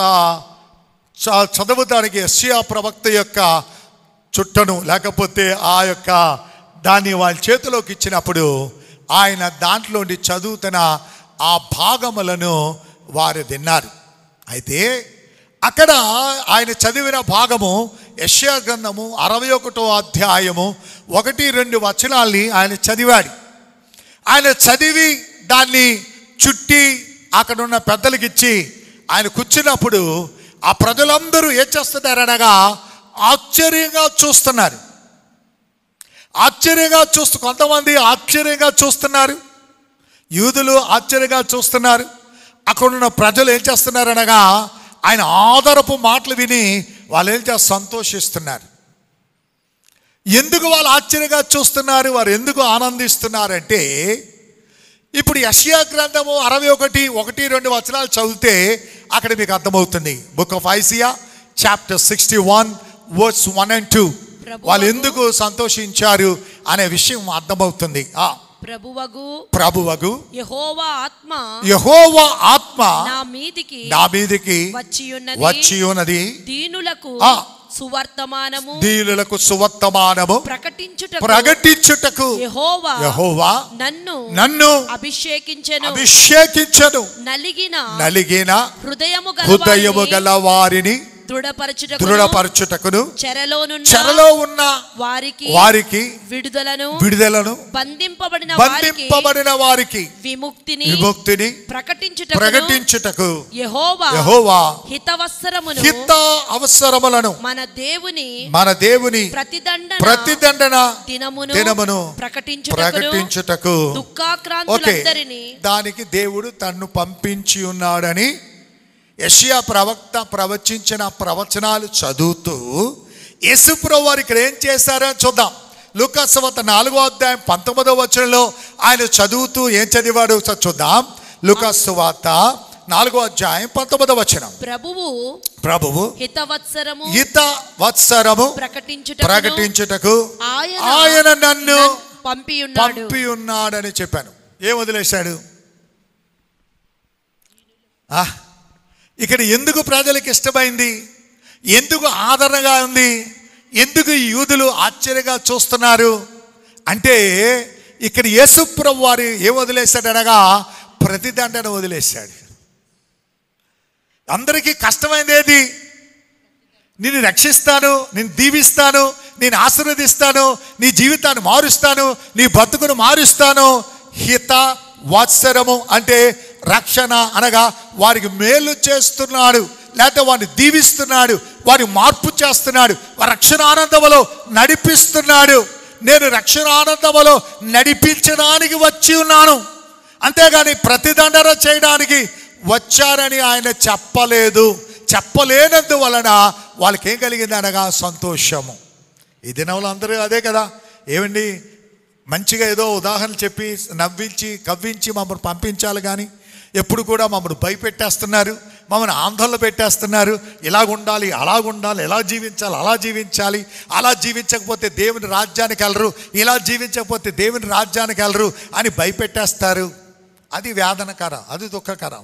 చ- చదవడానికి యెషయా ప్రవక్త యొక్క చుట్టను లేకపోతే ఆ యొక్క దాన్ని వాళ్ళ చేతిలోకి ఇచ్చినప్పుడు ఆయన దాంట్లోండి చదువుతున్న ఆ భాగములను వారు విన్నారు. అయితే అక్కడ ఆయన చదివిన భాగము యెషయా గ్రంథము అరవై ఒకటో అధ్యాయము ఒకటి రెండు వచనాల్ని ఆయన చదివాడు. ఆయన చదివి దాన్ని చుట్టి అక్కడున్న పెద్దలకి ఇచ్చి ఆయన కూర్చున్నప్పుడు ఆ ప్రజలందరూ ఏం చేస్తున్నారనగా ఆశ్చర్యంగా చూస్తున్నారు. ఆశ్చర్యంగా చూస్తూ కొంతమంది ఆశ్చర్యంగా చూస్తున్నారు, యూదులు ఆశ్చర్యంగా చూస్తున్నారు. అక్కడున్న ప్రజలు ఏం చేస్తున్నారనగా ఆయన ఆదరపు మాటలు విని వాళ్ళు ఏం చేస్తారు, సంతోషిస్తున్నారు. ఎందుకు వాళ్ళు ఆశ్చర్యంగా చూస్తున్నారు, వారు ఎందుకు ఆనందిస్తున్నారంటే ఇప్పుడు యెషయా గ్రంథము అరవై ఒకటి ఒకటి రెండు వచనాలు చదివితే అక్కడ మీకు అర్థమవుతుంది. Book of Isaiah chapter sixty one words one and two వాళ్ళు ఎందుకు సంతోషించారు అనే విషయం అర్థమవుతుంది. ఆ ప్రభువగు ప్రభువగు యెహోవా ఆత్మ యెహోవా ఆత్మ నా మీదికి నా మీదికి వచ్చియున్నది వచ్చి ఉన్నది, దీనులకు ఆ సువర్తమానము దీనులకు సువర్తమానము ప్రకటించుటకు ప్రకటించుటకు యెహోవా యెహోవా నన్ను నన్ను అభిషేకించెను. అభిషేకించను, నలిగిన నలిగిన హృదయము హృదయము గల గల వారిని దృఢపరచుటకు దృఢపరచుటకును చెరలోనున్న చెరలో ఉన్న వారికి వారికి విడుదలను విడుదలను బంధింపబడిన వారికి బంధింపబడిన వారికి విముక్తిని విముక్తిని ప్రకటించుటకు ప్రకటించుటకు యెహోవా యెహోవా హితవత్సరమును హిత అవసరములను మన దేవుని మన దేవుని ప్రతిదండన ప్రతిదండన దినమును దినమును ప్రకటించుటకు ప్రకటించుటకు ఓకే, దుఃఖాక్రాంతులందరినీ దానికి దేవుడు తన్ను పంపించి ఉన్నాడని యెషయా ప్రవక్త ప్రవచించిన ప్రవచనాలు చదువుతూ యేసుప్రభు వారు ఇక్కడ ఏం చేశారో చూద్దాం. లూకా సువార్త నాలుగో అధ్యాయం పంతొమ్మిదో వచనంలో ఆయన చదువుతూ ఏం చదివాడు చూద్దాం. లూకా సువార్త నాలుగో అధ్యాయం పంతొమ్మిదో వచనం. ప్రభువు ప్రభువు హితవత్సరము హిత వత్సరము ప్రకటించుటకు ప్రకటించుటకు ఆయన ఆయన నన్ను పంపి ఉన్నాడు. పంపి ఉన్నాడని చెప్పాను. ఏం వదిలేశాడు? ఆ ఇక్కడ ఎందుకు ప్రజలకు ఇష్టమైంది, ఎందుకు ఆదరణగా ఉంది, ఎందుకు ఈ యూదులు ఆశ్చర్యంగా చూస్తున్నారు అంటే ఇక్కడ యేసుప్రభు వారు ఏం వదిలేశాడు అనగా ప్రతిదండన వదిలేశాడు. అందరికీ కష్టమైంది ఏది? నిన్ను రక్షిస్తాను, నేను దీవిస్తాను, నేను ఆశీర్వదిస్తాను, నీ జీవితాన్ని మారుస్తాను, నీ బతుకును మారుస్తాను. హిత వాత్సరము అంటే రక్షణ అనగా వారికి మేలు చేస్తున్నాడు, లేకపోతే వారిని దీవిస్తున్నాడు, వారి మార్పు చేస్తున్నాడు, వారి రక్షణ ఆనందములో నడిపిస్తున్నాడు. నేను రక్షణ ఆనందములో నడిపించడానికి వచ్చి ఉన్నాను, అంతేగాని ప్రతిదండన చేయడానికి వచ్చారని ఆయన చెప్పలేదు. చెప్పలేనందువలన వాళ్ళకి ఏం కలిగింది అనగా సంతోషము. ఈ దినంలో అందరూ అదే కదా, ఏమండి మంచిగా ఏదో ఉదాహరణ చెప్పి నవ్వించి కవ్వించి మమ్మల్ని పంపించాలి కానీ ఎప్పుడు కూడా మమ్మల్ని భయపెట్టేస్తున్నారు, మమ్మల్ని ఆందోళన పెట్టేస్తున్నారు. ఇలాగుండాలి, అలాగుండాలి, ఎలా జీవించాలి, అలా జీవించాలి, అలా జీవించకపోతే దేవుని రాజ్యానికి వెళ్ళరు, ఇలా జీవించకపోతే దేవుని రాజ్యానికి వెళ్ళరు అని భయపెట్టేస్తారు. అది వేదనకరం, అది దుఃఖకరం.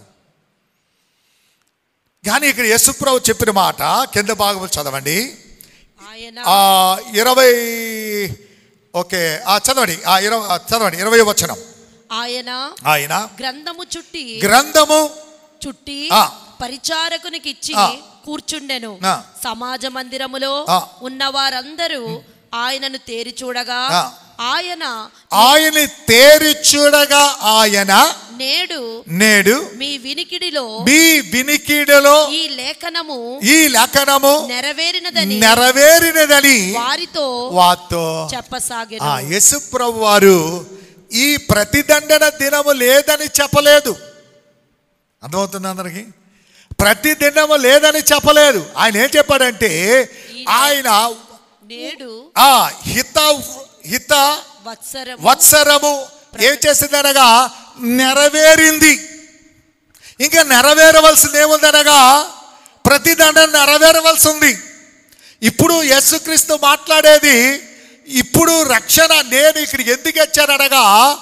కానీ ఇక్కడ యేసుప్రభు చెప్పిన మాట కింద భాగం చదవండి. ఆయన ఆ ఇరవై ఓకే ఆ చదవండి ఆ ఇరవై చదవండి ఇరవై వచనం. ఆయన ఆయన గ్రంథము చుట్టి గ్రంథము చుట్టి ఆ. పరిచారకునికి ఇచ్చి ఆ. కూర్చుండెను. ఆ. సమాజ మందిరములో ఆ. ఉన్న వారందరూ ఆయనను తేరి చూడగా ఆ. ఆయన ఆయన తేరి చూడగా ఆయన నేడు నేడు మీ వినికిడిలో మీ వినికిడిలో ఈ లేఖనము ఈ లేఖనము నెరవేరినదని నెరవేరినదని వారితో వారితో చెప్పసాగెను. ఆ యేసుప్రభు వారు ఈ ప్రతిదండన దినము లేదని చెప్పలేదు. అర్థమవుతుంది అందరికి? ప్రతిదినము లేదని చెప్పలేదు. ఆయన ఏం చెప్పాడంటే ఆయన నేడు ఆ హిత హిత వత్సరము వత్సరము ఏం చేసిందనగా నెరవేరింది. ఇంకా నెరవేరవలసింది ఏముందనగా ప్రతిదండన నెరవేరవలసి ఉంది. ఇప్పుడు యేసుక్రీస్తు మాట్లాడేది ఇప్పుడు రక్షణ నేను ఇక్కడికి ఎందుకు వచ్చాననగా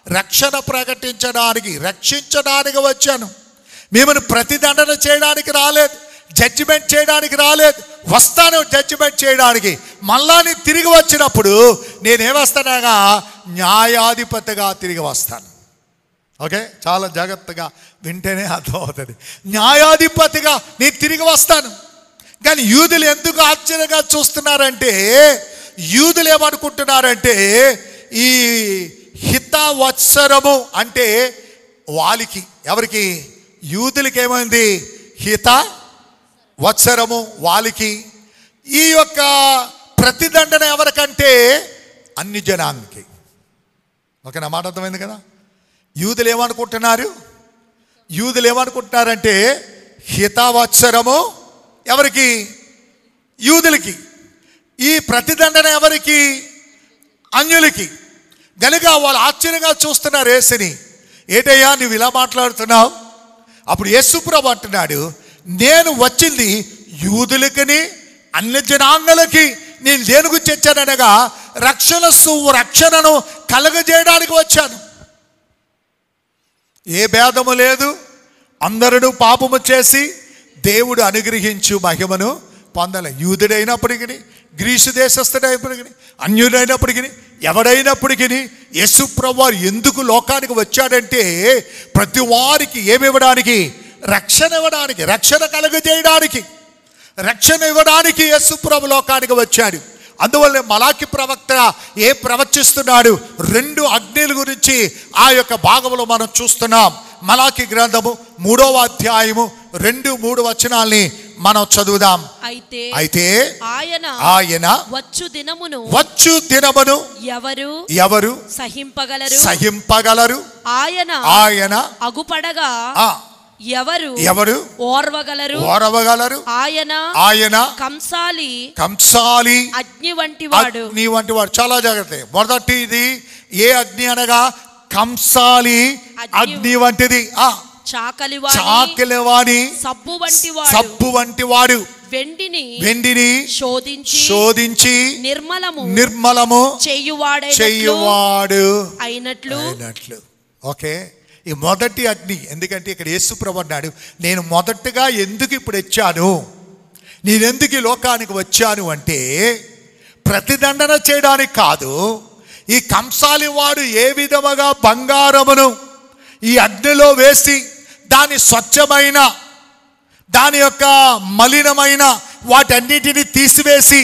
రక్షణ ప్రకటించడానికి, రక్షించడానికి వచ్చాను. మిమ్మల్ని ప్రతిదండన చేయడానికి రాలేదు, జడ్జిమెంట్ చేయడానికి రాలేదు. వస్తాను జడ్జిమెంట్ చేయడానికి. మళ్ళా నేను తిరిగి వచ్చినప్పుడు నేనేమొస్తానగా న్యాయాధిపతిగా తిరిగి వస్తాను. ఓకే, చాలా జాగ్రత్తగా వింటేనే అర్థమవుతుంది. న్యాయాధిపతిగా నేను తిరిగి వస్తాను. కానీ యూదులు ఎందుకు ఆశ్చర్యంగా చూస్తున్నారంటే, యూదులు ఏమనుకుంటున్నారంటే ఈ హితవత్సరము అంటే వాళ్ళకి, ఎవరికి? యూదులకి ఏమైంది? హిత వత్సరము వాళ్ళకి. ఈ యొక్క ప్రతిదండన ఎవరికంటే అన్ని జనానికి. ఓకే, నా మాట అర్థమైంది కదా? యూదులు ఏమనుకుంటున్నారు? యూదులు ఏమనుకుంటున్నారంటే హితవత్సరము ఎవరికి? యూదులకి. ఈ ప్రతిదండన ఎవరికి? అన్యులకి. గనుక వాళ్ళు ఆశ్చర్యంగా చూస్తున్నారు యేసుని. ఏటయ్యా నువ్వు ఇలా మాట్లాడుతున్నావు? అప్పుడు యేసుప్రభు అంటున్నాడు, నేను వచ్చింది యూదులకని అన్య జనాంగులకి నేను దేని గురించి వచ్చాననగా రక్షణ సు రక్షణను కలగజేయడానికి వచ్చాను. ఏ భేదము లేదు, అందరూ పాపము చేసి దేవుడు అనుగ్రహించు మహిమను పొందాలి. యూదుడైనప్పటికీ, గ్రీసు దేశస్థుడైనప్పటికీ, అన్యుడైనప్పటికీ, ఎవడైనప్పటికీ యేసు ప్రభువు ఎందుకు లోకానికి వచ్చాడంటే ప్రతి వారికి ఏమి ఇవ్వడానికి? రక్షణ ఇవ్వడానికి, రక్షణ కలుగజేయడానికి, రక్షణ ఇవ్వడానికి యేసు ప్రభు లోకానికి వచ్చాడు. అందువల్ల మలాకి ప్రవక్త ఏ ప్రవచిస్తున్నాడు? రెండు అగ్నిల గురించి ఆ యొక్క భాగంలో మనం చూస్తున్నాం. మలాకి గ్రంథము మూడవ అధ్యాయము రెండు మూడు వచనాల్ని మనం చదువుదాం. అయితే అయితే ఆయన ఆయన వచ్చు దినమును వచ్చు దినమును ఎవరు ఎవరు సహింపగలరు సహింపగలరు ఆయన ఆయన అగుపడగా ఆ ఎవరు ఎవరు ఓర్వగలరు ఓర్వగలరు ఆయన ఆయన కంసాలి కంసాలి అగ్ని వంటి వాడు అగ్ని వంటి వాడు. చాలా జాగ్రత్త. మొదటిది ఏ అగ్ని అనగా కంసాలి అగ్ని వంటిది. ఆ చాకలివాని చాకలివాని సబ్బు వంటి వాడు సబ్బు వంటి వాడు వెండిని వెండిని శోధించి శోధించి నిర్మలము నిర్మలము చేయువాడు చేయువాడు అయినట్లు అయినట్లు. ఓకే, ఈ మొదటి అగ్ని. ఎందుకంటే ఇక్కడ యేసు ప్రభు అన్నాడు, నేను మొదటగా ఎందుకు ఇప్పుడు వచ్చాను, నేను ఎందుకు ఈ లోకానికి వచ్చాను అంటే ప్రతిదండన చేయడానికి కాదు. ఈ కంసాలి వాడు ఏ విధముగా బంగారమును ఈ అగ్నిలో వేసి దాని స్వచ్ఛమైన, దాని యొక్క మలినమైన వాటన్నిటిని తీసివేసి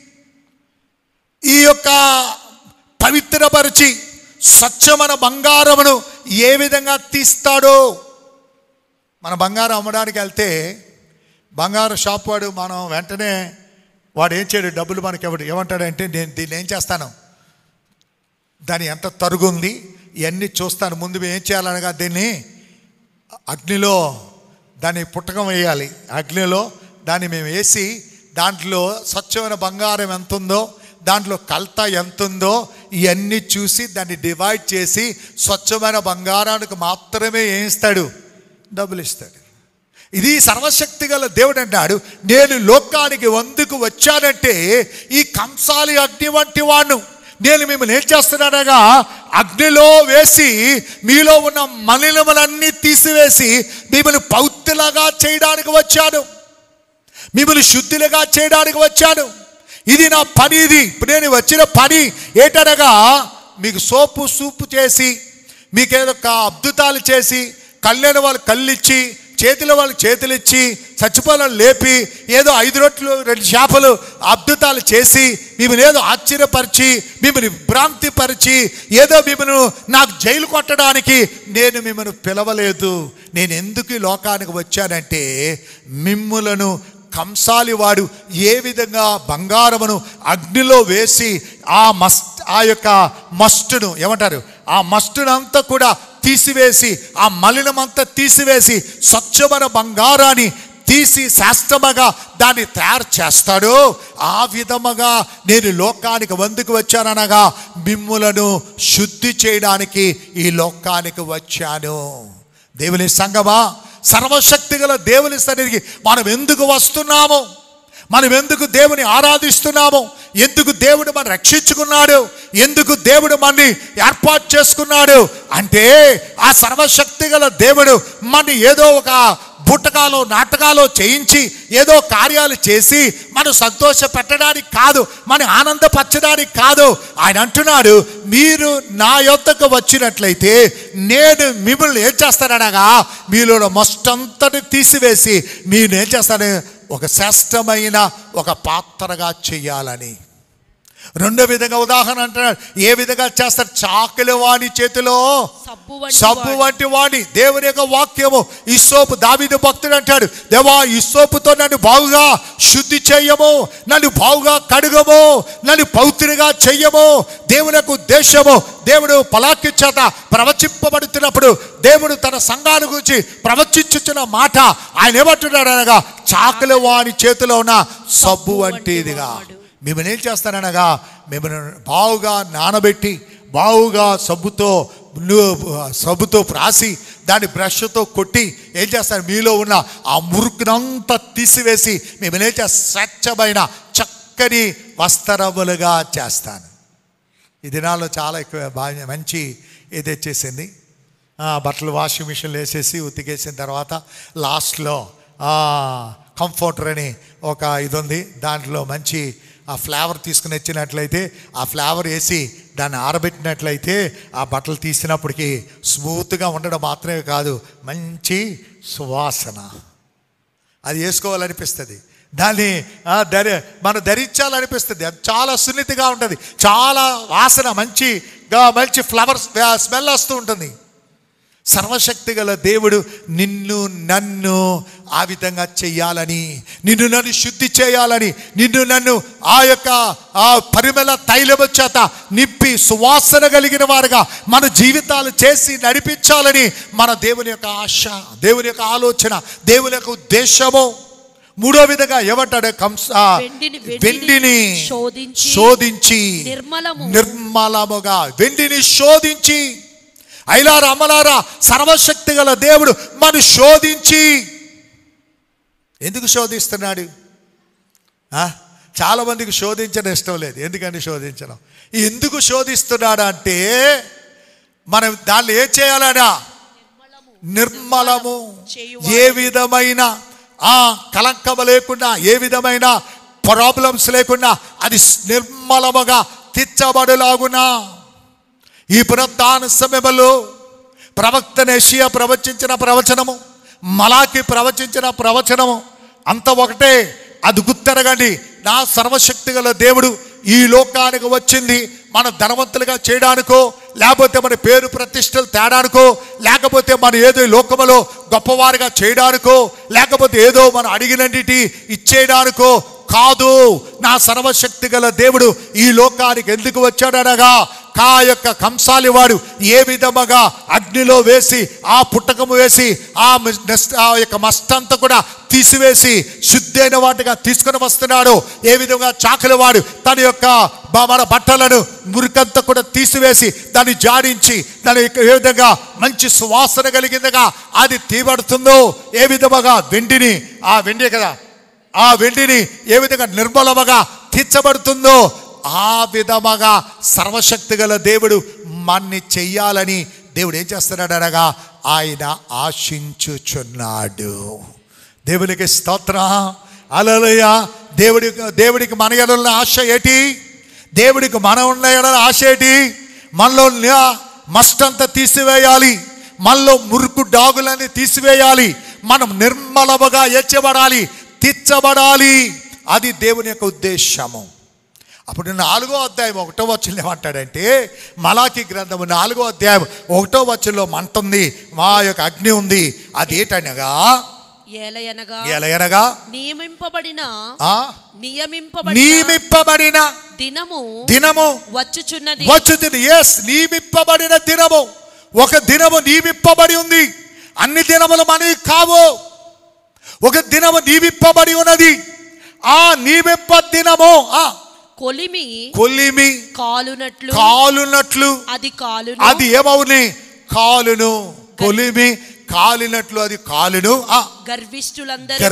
ఈ యొక్క పవిత్రపరిచి స్వచ్ఛమైన బంగారమును ఏ విధంగా తీస్తాడో. మన బంగారం అమ్మడానికి వెళ్తే బంగారు షాప్ వాడు మనం వెంటనే వాడు ఏం చేయడు, డబ్బులు మనకి ఎవడు ఏమంటాడంటే నేను దీన్ని ఏం చేస్తాను, దాని ఎంత తరుగుంది ఇవన్నీ చూస్తాను, ముందు మేము ఏం చేయాలనగా దీన్ని అగ్నిలో దాన్ని పుట్టకం వేయాలి. అగ్నిలో దాన్ని మేము వేసి దాంట్లో స్వచ్ఛమైన బంగారం ఎంత ఉందో, దాంట్లో కల్తా ఎంత ఉందో ఇవన్నీ చూసి దాన్ని డివైడ్ చేసి స్వచ్ఛమైన బంగారానికి మాత్రమే ఏం ఇస్తాడు, డబ్బులు ఇస్తాడు. ఇది సర్వశక్తి గల దేవుడు అన్నాడు, నేను లోకానికి ఎందుకు వచ్చానంటే ఈ కంసాలి అగ్ని వంటి వాడు నేను మిమ్మల్ని ఏం చేస్తున్నానగా అగ్నిలో వేసి మీలో ఉన్న మలినములన్నీ తీసివేసి మిమ్మల్ని పవిత్రులుగా చేయడానికి వచ్చాను, మిమ్మల్ని శుద్ధులుగా చేయడానికి వచ్చాను. ఇది నా పని. ఇది ఇప్పుడు నేను వచ్చిన పని ఏంటనగా మీకు సోపు సూపు చేసి, మీకేదో అద్భుతాలు చేసి, కళ్ళైన వాళ్ళు కళ్ళిచ్చి, చేతుల వాళ్ళకి చేతులు ఇచ్చి, చచ్చిపోయిన లేపి, ఏదో ఐదు రొట్లు రెండు చేపలు అద్భుతాలు చేసి మిమ్మల్ని ఏదో ఆశ్చర్యపరిచి, మిమ్మల్ని భ్రాంతిపరిచి, ఏదో మిమ్మల్ని నాకు జైలు కొట్టడానికి నేను మిమ్మల్ని పిలవలేదు. నేను ఎందుకు ఈ లోకానికి వచ్చానంటే మిమ్ములను కంసాలి వాడు ఏ విధంగా బంగారమును అగ్నిలో వేసి ఆ మస్ట్ ఆ యొక్క మస్టును ఏమంటారు, ఆ మస్టునంతా కూడా తీసివేసి, ఆ మలినమంతా తీసివేసి స్వచ్ఛమైన బంగారాన్ని తీసి శాస్త్రముగా దాన్ని తయారు చేస్తాడు. ఆ విధముగా నేను లోకానికి ఎందుకు వచ్చాననగా మిమ్ములను శుద్ధి చేయడానికి ఈ లోకానికి వచ్చాను. దేవుని సంగమా, సర్వశక్తి గల దేవుని సన్నిధికి మనం ఎందుకు వస్తున్నాము? మనం ఎందుకు దేవుని ఆరాధిస్తున్నాము, ఎందుకు దేవుడు మనం రక్షించుకున్నాడు, ఎందుకు దేవుడు మనని ఏర్పాటు చేసుకున్నాడు అంటే ఆ సర్వశక్తి గల దేవుడు మన ఏదో ఒక బుట్టకాలో నాటకాలో చేయించి ఏదో కార్యాలు చేసి మనం సంతోష పెట్టడానికి కాదు, మన ఆనందపరచడానికి కాదు. ఆయన అంటున్నాడు, మీరు నా యొద్దకు వచ్చినట్లయితే నేను మిమ్మల్ని ఏం చేస్తాననగా మీలో మొస్తంతటి తీసివేసి మీరు ఏం చేస్తాను, ఒక శ్రేష్టమైన ఒక పాత్రగా చెయ్యాలని. రెండో విధంగా ఉదాహరణ అంటున్నాడు, ఏ విధంగా చేస్తారు, చాకలి వాణి చేతిలో సబ్బు వంటి వాణి. దేవుని యొక్క వాక్యము ఇస్సోపు, దావీదు భక్తుడు అంటాడు, దేవా ఇస్సోపుతో నన్ను బాగుగా శుద్ధి చెయ్యము, నన్ను బాగుగా కడుగము, నన్ను పవిత్రంగా చెయ్యము. దేవుని యొక్క ఉద్దేశము, దేవుడు పలాకి చేత ప్రవచింపబడుతున్నప్పుడు దేవుడు తన సంఘాన్ని గురించి ప్రవచించుచున్న మాట ఆయన ఏమంటున్నాడు అనగా, చాకలి వాణి చేతిలో ఉన్న సబ్బు వంటిదిగా. మిమ్మల్ని ఏం చేస్తాననగా మిమ్మల్ని బావుగా నానబెట్టి బావుగా సబ్బుతో సబ్బుతో రాసి దాన్ని బ్రష్తో కొట్టి ఏం చేస్తారు, మీలో ఉన్న ఆ మురుకునంతా తీసివేసి మిమ్మల్ని ఏం చేస్తారు, స్వచ్ఛమైన చక్కని వస్త్రములుగా చేస్తాను. ఈ దినాల్లో చాలా ఎక్కువ బాగా మంచి ఇది వచ్చేసింది. బట్టలు వాషింగ్ మిషన్లో వేసేసి ఉతికేసిన తర్వాత లాస్ట్లో కంఫర్టర్ అని ఒక ఇది ఉంది, దాంట్లో మంచి ఆ ఫ్లేవర్ తీసుకుని వచ్చినట్లయితే ఆ ఫ్లేవర్ వేసి దాన్ని ఆరబెట్టినట్లయితే ఆ బట్టలు తీసినప్పటికీ స్మూత్గా ఉండడం మాత్రమే కాదు, మంచి సువాసన. అది వేసుకోవాలనిపిస్తుంది, దాన్ని ధరి మనం ధరించాలనిపిస్తుంది. అది చాలా సున్నితిగా ఉంటుంది, చాలా వాసన మంచిగా మంచి ఫ్లవర్స్ స్మెల్ వస్తూ ఉంటుంది. సర్వశక్తి గల దేవుడు నిన్ను నన్ను ఆ విధంగా చెయ్యాలని, నిన్ను నన్ను శుద్ధి చేయాలని, నిన్ను నన్ను ఆ యొక్క ఆ పరిమళ తైలము చేత నింపి సువాసన కలిగిన వారుగా మన జీవితాలు చేసి నడిపించాలని మన దేవుని యొక్క ఆశ, దేవుని యొక్క ఆలోచన, దేవుని యొక్క ఉద్దేశము. మూడో విధంగా ఏమంటాడు, కంస వెండిని శోధించి నిర్మలముగా, వెండిని శోధించి. ఐలారా అమ్మలారా, సర్వశక్తి గల దేవుడు మనం శోధించి. ఎందుకు శోధిస్తున్నాడు? చాలామందికి శోధించడం ఇష్టం లేదు. ఎందుకని శోధించడం, ఎందుకు శోధిస్తున్నాడు అంటే మనం దాన్ని ఏం చేయాలనా, నిర్మలము, ఏ విధమైన ఆ కలంకము లేకుండా, ఏ విధమైన ప్రాబ్లమ్స్ లేకుండా అది నిర్మలముగా తీర్చబడులాగునా. ఈ పునరుత్థాన సమయంలో ప్రవక్త యెషయా ప్రవచించిన ప్రవచనము, మలాకి ప్రవచించిన ప్రవచనము అంత ఒకటే. అది గుర్తెరగండి, నా సర్వశక్తి గల దేవుడు ఈ లోకానికి వచ్చింది మన ధనవంతులుగా చేయడానికో, లేకపోతే మన పేరు ప్రతిష్టలు తేడానికో, లేకపోతే మన ఏదో లోకములో గొప్పవారిగా చేయడానికో, లేకపోతే ఏదో మనం అడిగినన్నిటి ఇచ్చేయడానికో కాదు. నా సర్వశక్తి గల దేవుడు ఈ లోకానికి ఎందుకు వచ్చాడనగా, కా యొక్క కంసాలి వాడు ఏ విధముగా అగ్నిలో వేసి ఆ పుట్టకము వేసి ఆ ఆ యొక్క మస్తంతా కూడా తీసివేసి శుద్ధైన వాటిగా తీసుకుని వస్తున్నాడు, ఏ విధంగా చాకలి వాడు తన యొక్క మన బట్టలను మురికంతా కూడా తీసివేసి దాన్ని జాడించి దాని ఏ విధంగా మంచి సువాసన కలిగిందిగా అది తీయబడుతుందో, ఏ విధముగా వెండిని ఆ వెండి కదా ఆ వెండిని ఏ విధంగా నిర్మలముగా తీర్చబడుతుందో ఆ విధముగా సర్వశక్తి గల దేవుడు మన్ని చెయ్యాలని దేవుడు ఏం చేస్తున్నాడు అనగా ఆయన ఆశించుచున్నాడు. దేవునికి స్తోత్రం, హల్లెలూయా. దేవుడి దేవుడికి మన ఎడల ఆశ ఏంటి? దేవుడికి మన ఉన్న ఎడల ఆశ ఏంటి? మనలో మస్టంతా తీసివేయాలి, మనలో మురుకు డాగులని తీసివేయాలి, మనం నిర్మలముగా ఎచ్చబడాలి, తీర్చబడాలి. అది దేవుని యొక్క ఉద్దేశము. అప్పుడు నాలుగో అధ్యాయం ఒకటో వచనం ఏమంటాడంటే, మలాకి గ్రంథము నాలుగో అధ్యాయం ఒకటో వచనంలో మంట ఉంది, మా యొక్క అగ్ని ఉంది. అది ఏంటనగా ఎలయనగా నియమింపబడిన నియమింపబడిన దినము దినము వచ్చుచున్నది వచ్చుచున్నది ఎస్ నియమింపబడిన దినము. ఒక దినము నియమింపబడి ఉంది, అన్ని దినములు మనవి కావు. ఒక దినము నియమింపబడి ఉన్నది. ఆ నియమింప దినము ఆ కొలిమి కొలిమి కాలునట్లు కాలునట్లు అది కాలు అది ఏమవుని కాలును. కొలిమి కాలినట్లు అది కాలును. గర్విష్ఠులందరూ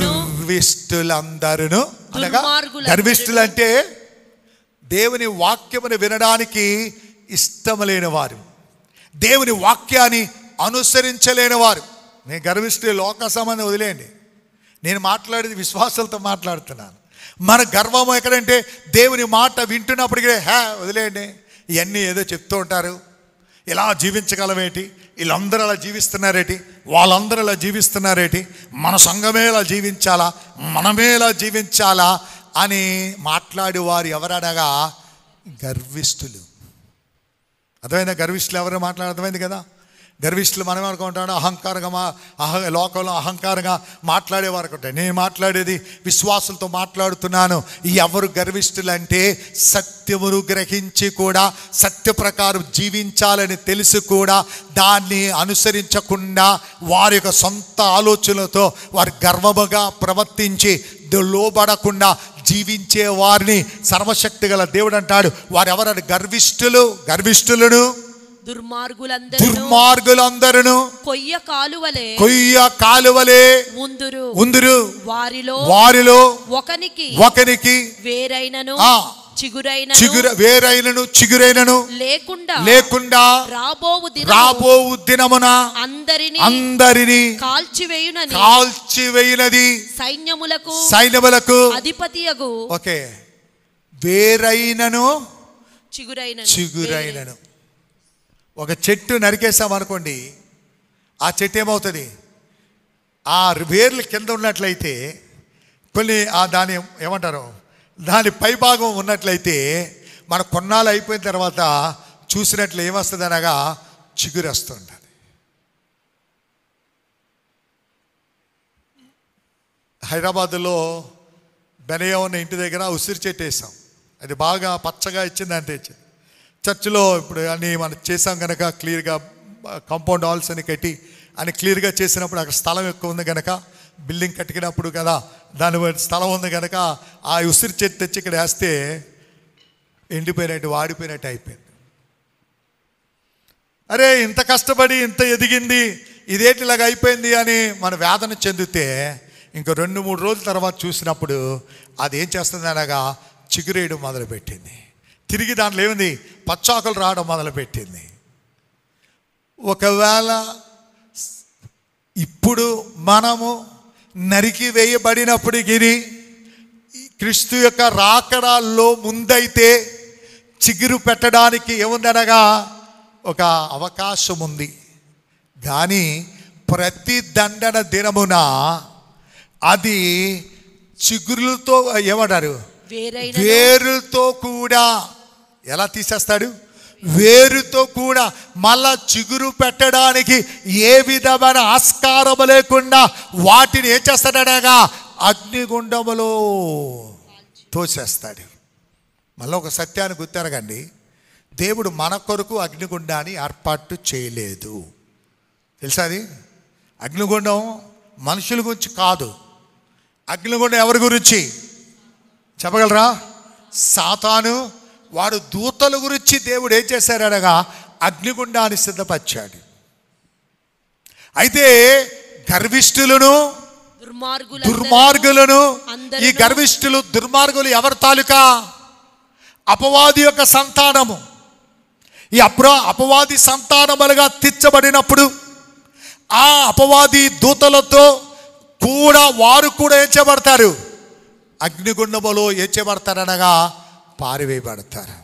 గర్విష్ఠులందరూ అనగా దుర్మార్గులందరును. గర్విష్ఠులు అంటే దేవుని వాక్యమును వినడానికి ఇష్టం లేని వారు, దేవుని వాక్యాన్ని అనుసరించలేని వారు. నేను గర్విష్ఠులు లోక సంబంధం వదిలేయండి, నేను మాట్లాడేది విశ్వాసాలతో మాట్లాడుతున్నాను. మన గర్వము ఎక్కడంటే దేవుని మాట వింటున్నప్పటికీ హే వదిలేయండి, ఇవన్నీ ఏదో చెప్తూ ఉంటారు, ఇలా జీవించగలమేటి, వీళ్ళందరూ అలా జీవిస్తున్నారేటి, వాళ్ళందరూ ఇలా జీవిస్తున్నారేటి, మన సంఘమే ఇలా జీవించాలా, మనమే ఇలా జీవించాలా అని మాట్లాడే వారు ఎవరనగా గర్విష్ఠులు. అర్థమైందా? గర్విష్ఠులు ఎవరు మాట్లాడ అర్థమైంది కదా. గర్విష్ఠులు మనం అనుకుంటాడు అహంకారంగా, అహ లోకంలో అహంకారంగా మాట్లాడేవారు అనుకుంటాడు. నేను మాట్లాడేది విశ్వాసంతో మాట్లాడుతున్నాను. ఎవరు గర్విష్ఠులు అంటే సత్యమును గ్రహించి కూడా సత్య ప్రకారం జీవించాలని తెలిసి కూడా దాన్ని అనుసరించకుండా వారి యొక్క సొంత ఆలోచనలతో వారు గర్వముగా ప్రవర్తించి లోబడకుండా జీవించే వారిని సర్వశక్తి గల దేవుడు అంటాడు వారు ఎవరని గర్విష్ఠులు. గర్విష్ఠులను దుర్మార్గులందరూ దుర్మార్గులందరూ కొయ్య కాలువలే కొయ్య కాలువలే ముందురు ఉందురు. వారిలో వారిలో ఒకనికి ఒకనికి వేరైనను ఆ చిగురైన చిగుర వేరైనను చిగురైనను లేకుండా లేకుండా రాబోవు రాబో దినమున అందరిని అందరిని కాల్చివేయునని కాల్చివేయునది సైన్యములకు సైన్యములకు అధిపతియగు. ఓకే, వేరైనను చిగురైన చిగురైనను. ఒక చెట్టు నరికేసాం అనుకోండి, ఆ చెట్టు ఏమవుతుంది? ఆ వేర్లు కింద ఉన్నట్లయితే కొన్ని ఆ దాని ఏమంటారు దాని పైభాగం ఉన్నట్లయితే మన కొన్నాళ్ళు అయిపోయిన తర్వాత చూసినట్లు ఏమొస్తుంది అనగా చిగురు వస్తుంటుంది. హైదరాబాదులో బెనయ్య ఉన్న ఇంటి దగ్గర ఉసిరి చెట్టు వేసాం. అది బాగా పచ్చగా ఇచ్చింది అంతే ఇచ్చింది. చర్చిలో ఇప్పుడు అన్నీ మనం చేసాం కనుక క్లియర్గా కాంపౌండ్ వాల్స్ అని కట్టి అని క్లియర్గా చేసినప్పుడు అక్కడ స్థలం ఎక్కువ ఉంది కనుక బిల్డింగ్ కట్టినప్పుడు కదా దాని స్థలం ఉంది కనుక ఆ ఉసిరి చెట్టు తెచ్చి ఇక్కడ వేస్తే ఎండిపోయినట్టు వాడిపోయినట్టు అయిపోయింది. అరే ఇంత కష్టపడి ఇంత ఎదిగింది ఇదేటిలాగా అయిపోయింది అని మన వేదన చెందితే ఇంకో రెండు మూడు రోజుల తర్వాత చూసినప్పుడు అది ఏం చేస్తుంది అనగా చిగురేయడం మొదలుపెట్టింది. తిరిగి దాంట్లో ఏముంది పచ్చాకులు రావడం మొదలుపెట్టింది. ఒకవేళ ఇప్పుడు మనము నరికి వేయబడినప్పటికీ క్రీస్తు యొక్క రాకడాల్లో ముందైతే చిగురు పెట్టడానికి ఏముందనగా ఒక అవకాశం ఉంది. కానీ ప్రతి దండన దినమున అది చిగురులతో ఏమంటారు వేరుతో కూడా ఎలా తీసేస్తాడు? వేరుతో కూడా మళ్ళా చిగురు పెట్టడానికి ఏ విధమైన ఆస్కారం లేకుండా వాటిని ఏం చేస్తాడనగా అగ్నిగుండములో తోసేస్తాడు. మళ్ళీ ఒక సత్యాన్ని గుర్తెరగండి, దేవుడు మన కొరకు అగ్నిగుండాన్ని ఏర్పాటు చేయలేదు. తెలుసా అది? అగ్నిగుండం మనుషుల గురించి కాదు. అగ్నిగుండం ఎవరి గురించి చెప్పగలరా? సాతాను వాడు దూతల గురించి దేవుడు ఏం చేశారనగా అగ్నిగుండాన్ని సిద్ధపరిచాడు. అయితే గర్విష్ఠులను దుర్మార్గులను ఈ గర్విష్ఠులు దుర్మార్గులు ఎవరి తాలూకా? అపవాది యొక్క సంతానము. ఈ అప్రా అపవాది సంతానములుగా తీర్చబడినప్పుడు ఆ అపవాది దూతలతో కూడా వారు కూడా ఏం చేయబడతారు? అగ్నిగుండములో ఏం చేయబడతారనగా పారివేయబడతారు.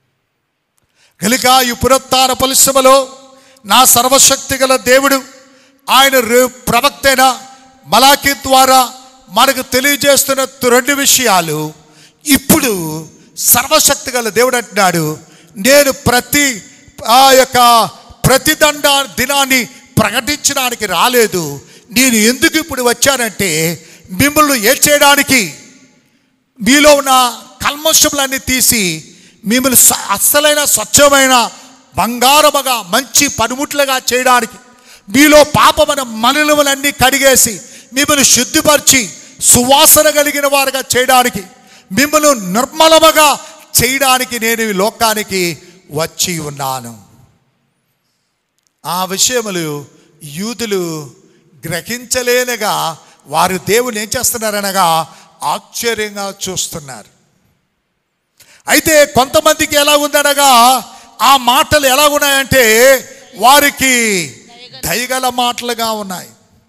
కనుక ఈ పునరుత్థాన పరిశ్రమలో నా సర్వశక్తి గల దేవుడు ఆయన ప్రవక్త అయిన మలాకి ద్వారా మనకు తెలియజేస్తున్న రెండు విషయాలు. ఇప్పుడు సర్వశక్తి గల దేవుడు అంటున్నాడు, నేను ప్రతి ఆ యొక్క ప్రతిదండ దినాన్ని ప్రకటించడానికి రాలేదు. నేను ఎందుకు ఇప్పుడు వచ్చానంటే మిమ్మల్ని ఏం చేయడానికి, మీలో ఉన్న కల్మషములన్నీ తీసి మిమ్మల్ని అస్సలైన స్వచ్ఛమైన బంగారముగా మంచి పనిముట్లుగా చేయడానికి, మీలో పాపమైన మలినములన్నీ కడిగేసి మిమ్మల్ని శుద్ధిపరిచి సువాసన కలిగిన వారుగా చేయడానికి, మిమ్మల్ని నిర్మలముగా చేయడానికి నేను ఈ లోకానికి వచ్చి ఉన్నాను. ఆ విషయములు యూదులు గ్రహించలేనగా వారు దేవుని ఏం చేస్తున్నారనగా ఆశ్చర్యంగా చూస్తున్నారు. అయితే కొంతమందికి ఎలా ఉందనగా ఆ మాటలు ఎలా ఉన్నాయంటే వారికి దయగల మాటలుగా ఉన్నాయి.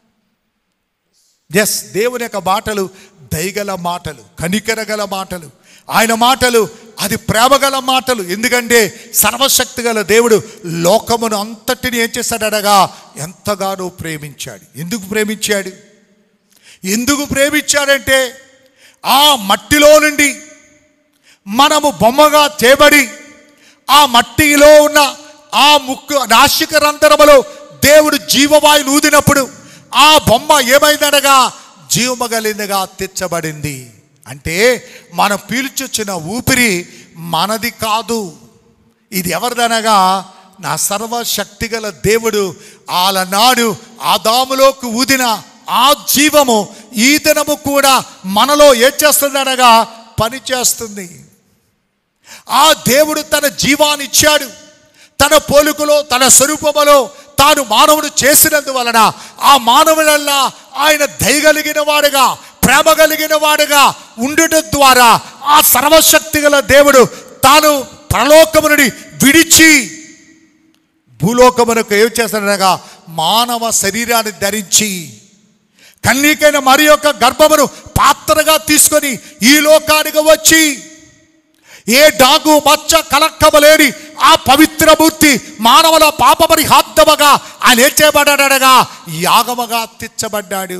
ఎస్, దేవుని యొక్క మాటలు దయగల మాటలు, కనికరగల మాటలు, ఆయన మాటలు అది ప్రేమగల మాటలు. ఎందుకంటే సర్వశక్తి గల దేవుడు లోకమును అంతటిని ఏం చేశాడనగా ఎంతగానో ప్రేమించాడు. ఎందుకు ప్రేమించాడు? ఎందుకు ప్రేమించాడంటే ఆ మట్టిలో నుండి మనము బొమ్మగా చేయబడి ఆ మట్టిలో ఉన్న ఆ ముక్కు నాసిక రంధ్రములో దేవుడు జీవవాయువు ఊదినప్పుడు ఆ బొమ్మ ఏమైందనగా జీవమగలిందిగా తెచ్చబడింది. అంటే మనం పీల్చొచ్చిన ఊపిరి మనది కాదు, ఇది ఎవరిదనగా నా సర్వశక్తి గల దేవుడు ఆలనాడు ఆదాములోకి ఊదిన ఆ జీవము ఈ దినము కూడా మనలో ఏం చేస్తుందనగా పని చేస్తుంది. ఆ దేవుడు తన జీవాన్ని ఇచ్చాడు. తన పోలికలో తన స్వరూపములో తాను మానవుడు చేసినందువలన ఆ మానవులల్లా ఆయన దయగలిగిన వాడుగా, ప్రేమ కలిగిన వాడుగా ఉండటం ద్వారా ఆ సర్వశక్తి గల దేవుడు తాను పరలోకము నుండి విడిచి భూలోకమునకు ఏం చేస్తాడనగా మానవ శరీరాన్ని ధరించి కన్యకైన మరి యొక్క గర్భమును పాత్రగా తీసుకొని ఈ లోకానికి వచ్చి ఏ డాగు మచ్చ కలక్కమలేని ఆ పవిత్ర మూర్తి మానవుల పాప పరిహార్థముగా ఆయన ఏం చేయబడ్డాడనగా యాగముగా తెచ్చబడ్డాడు.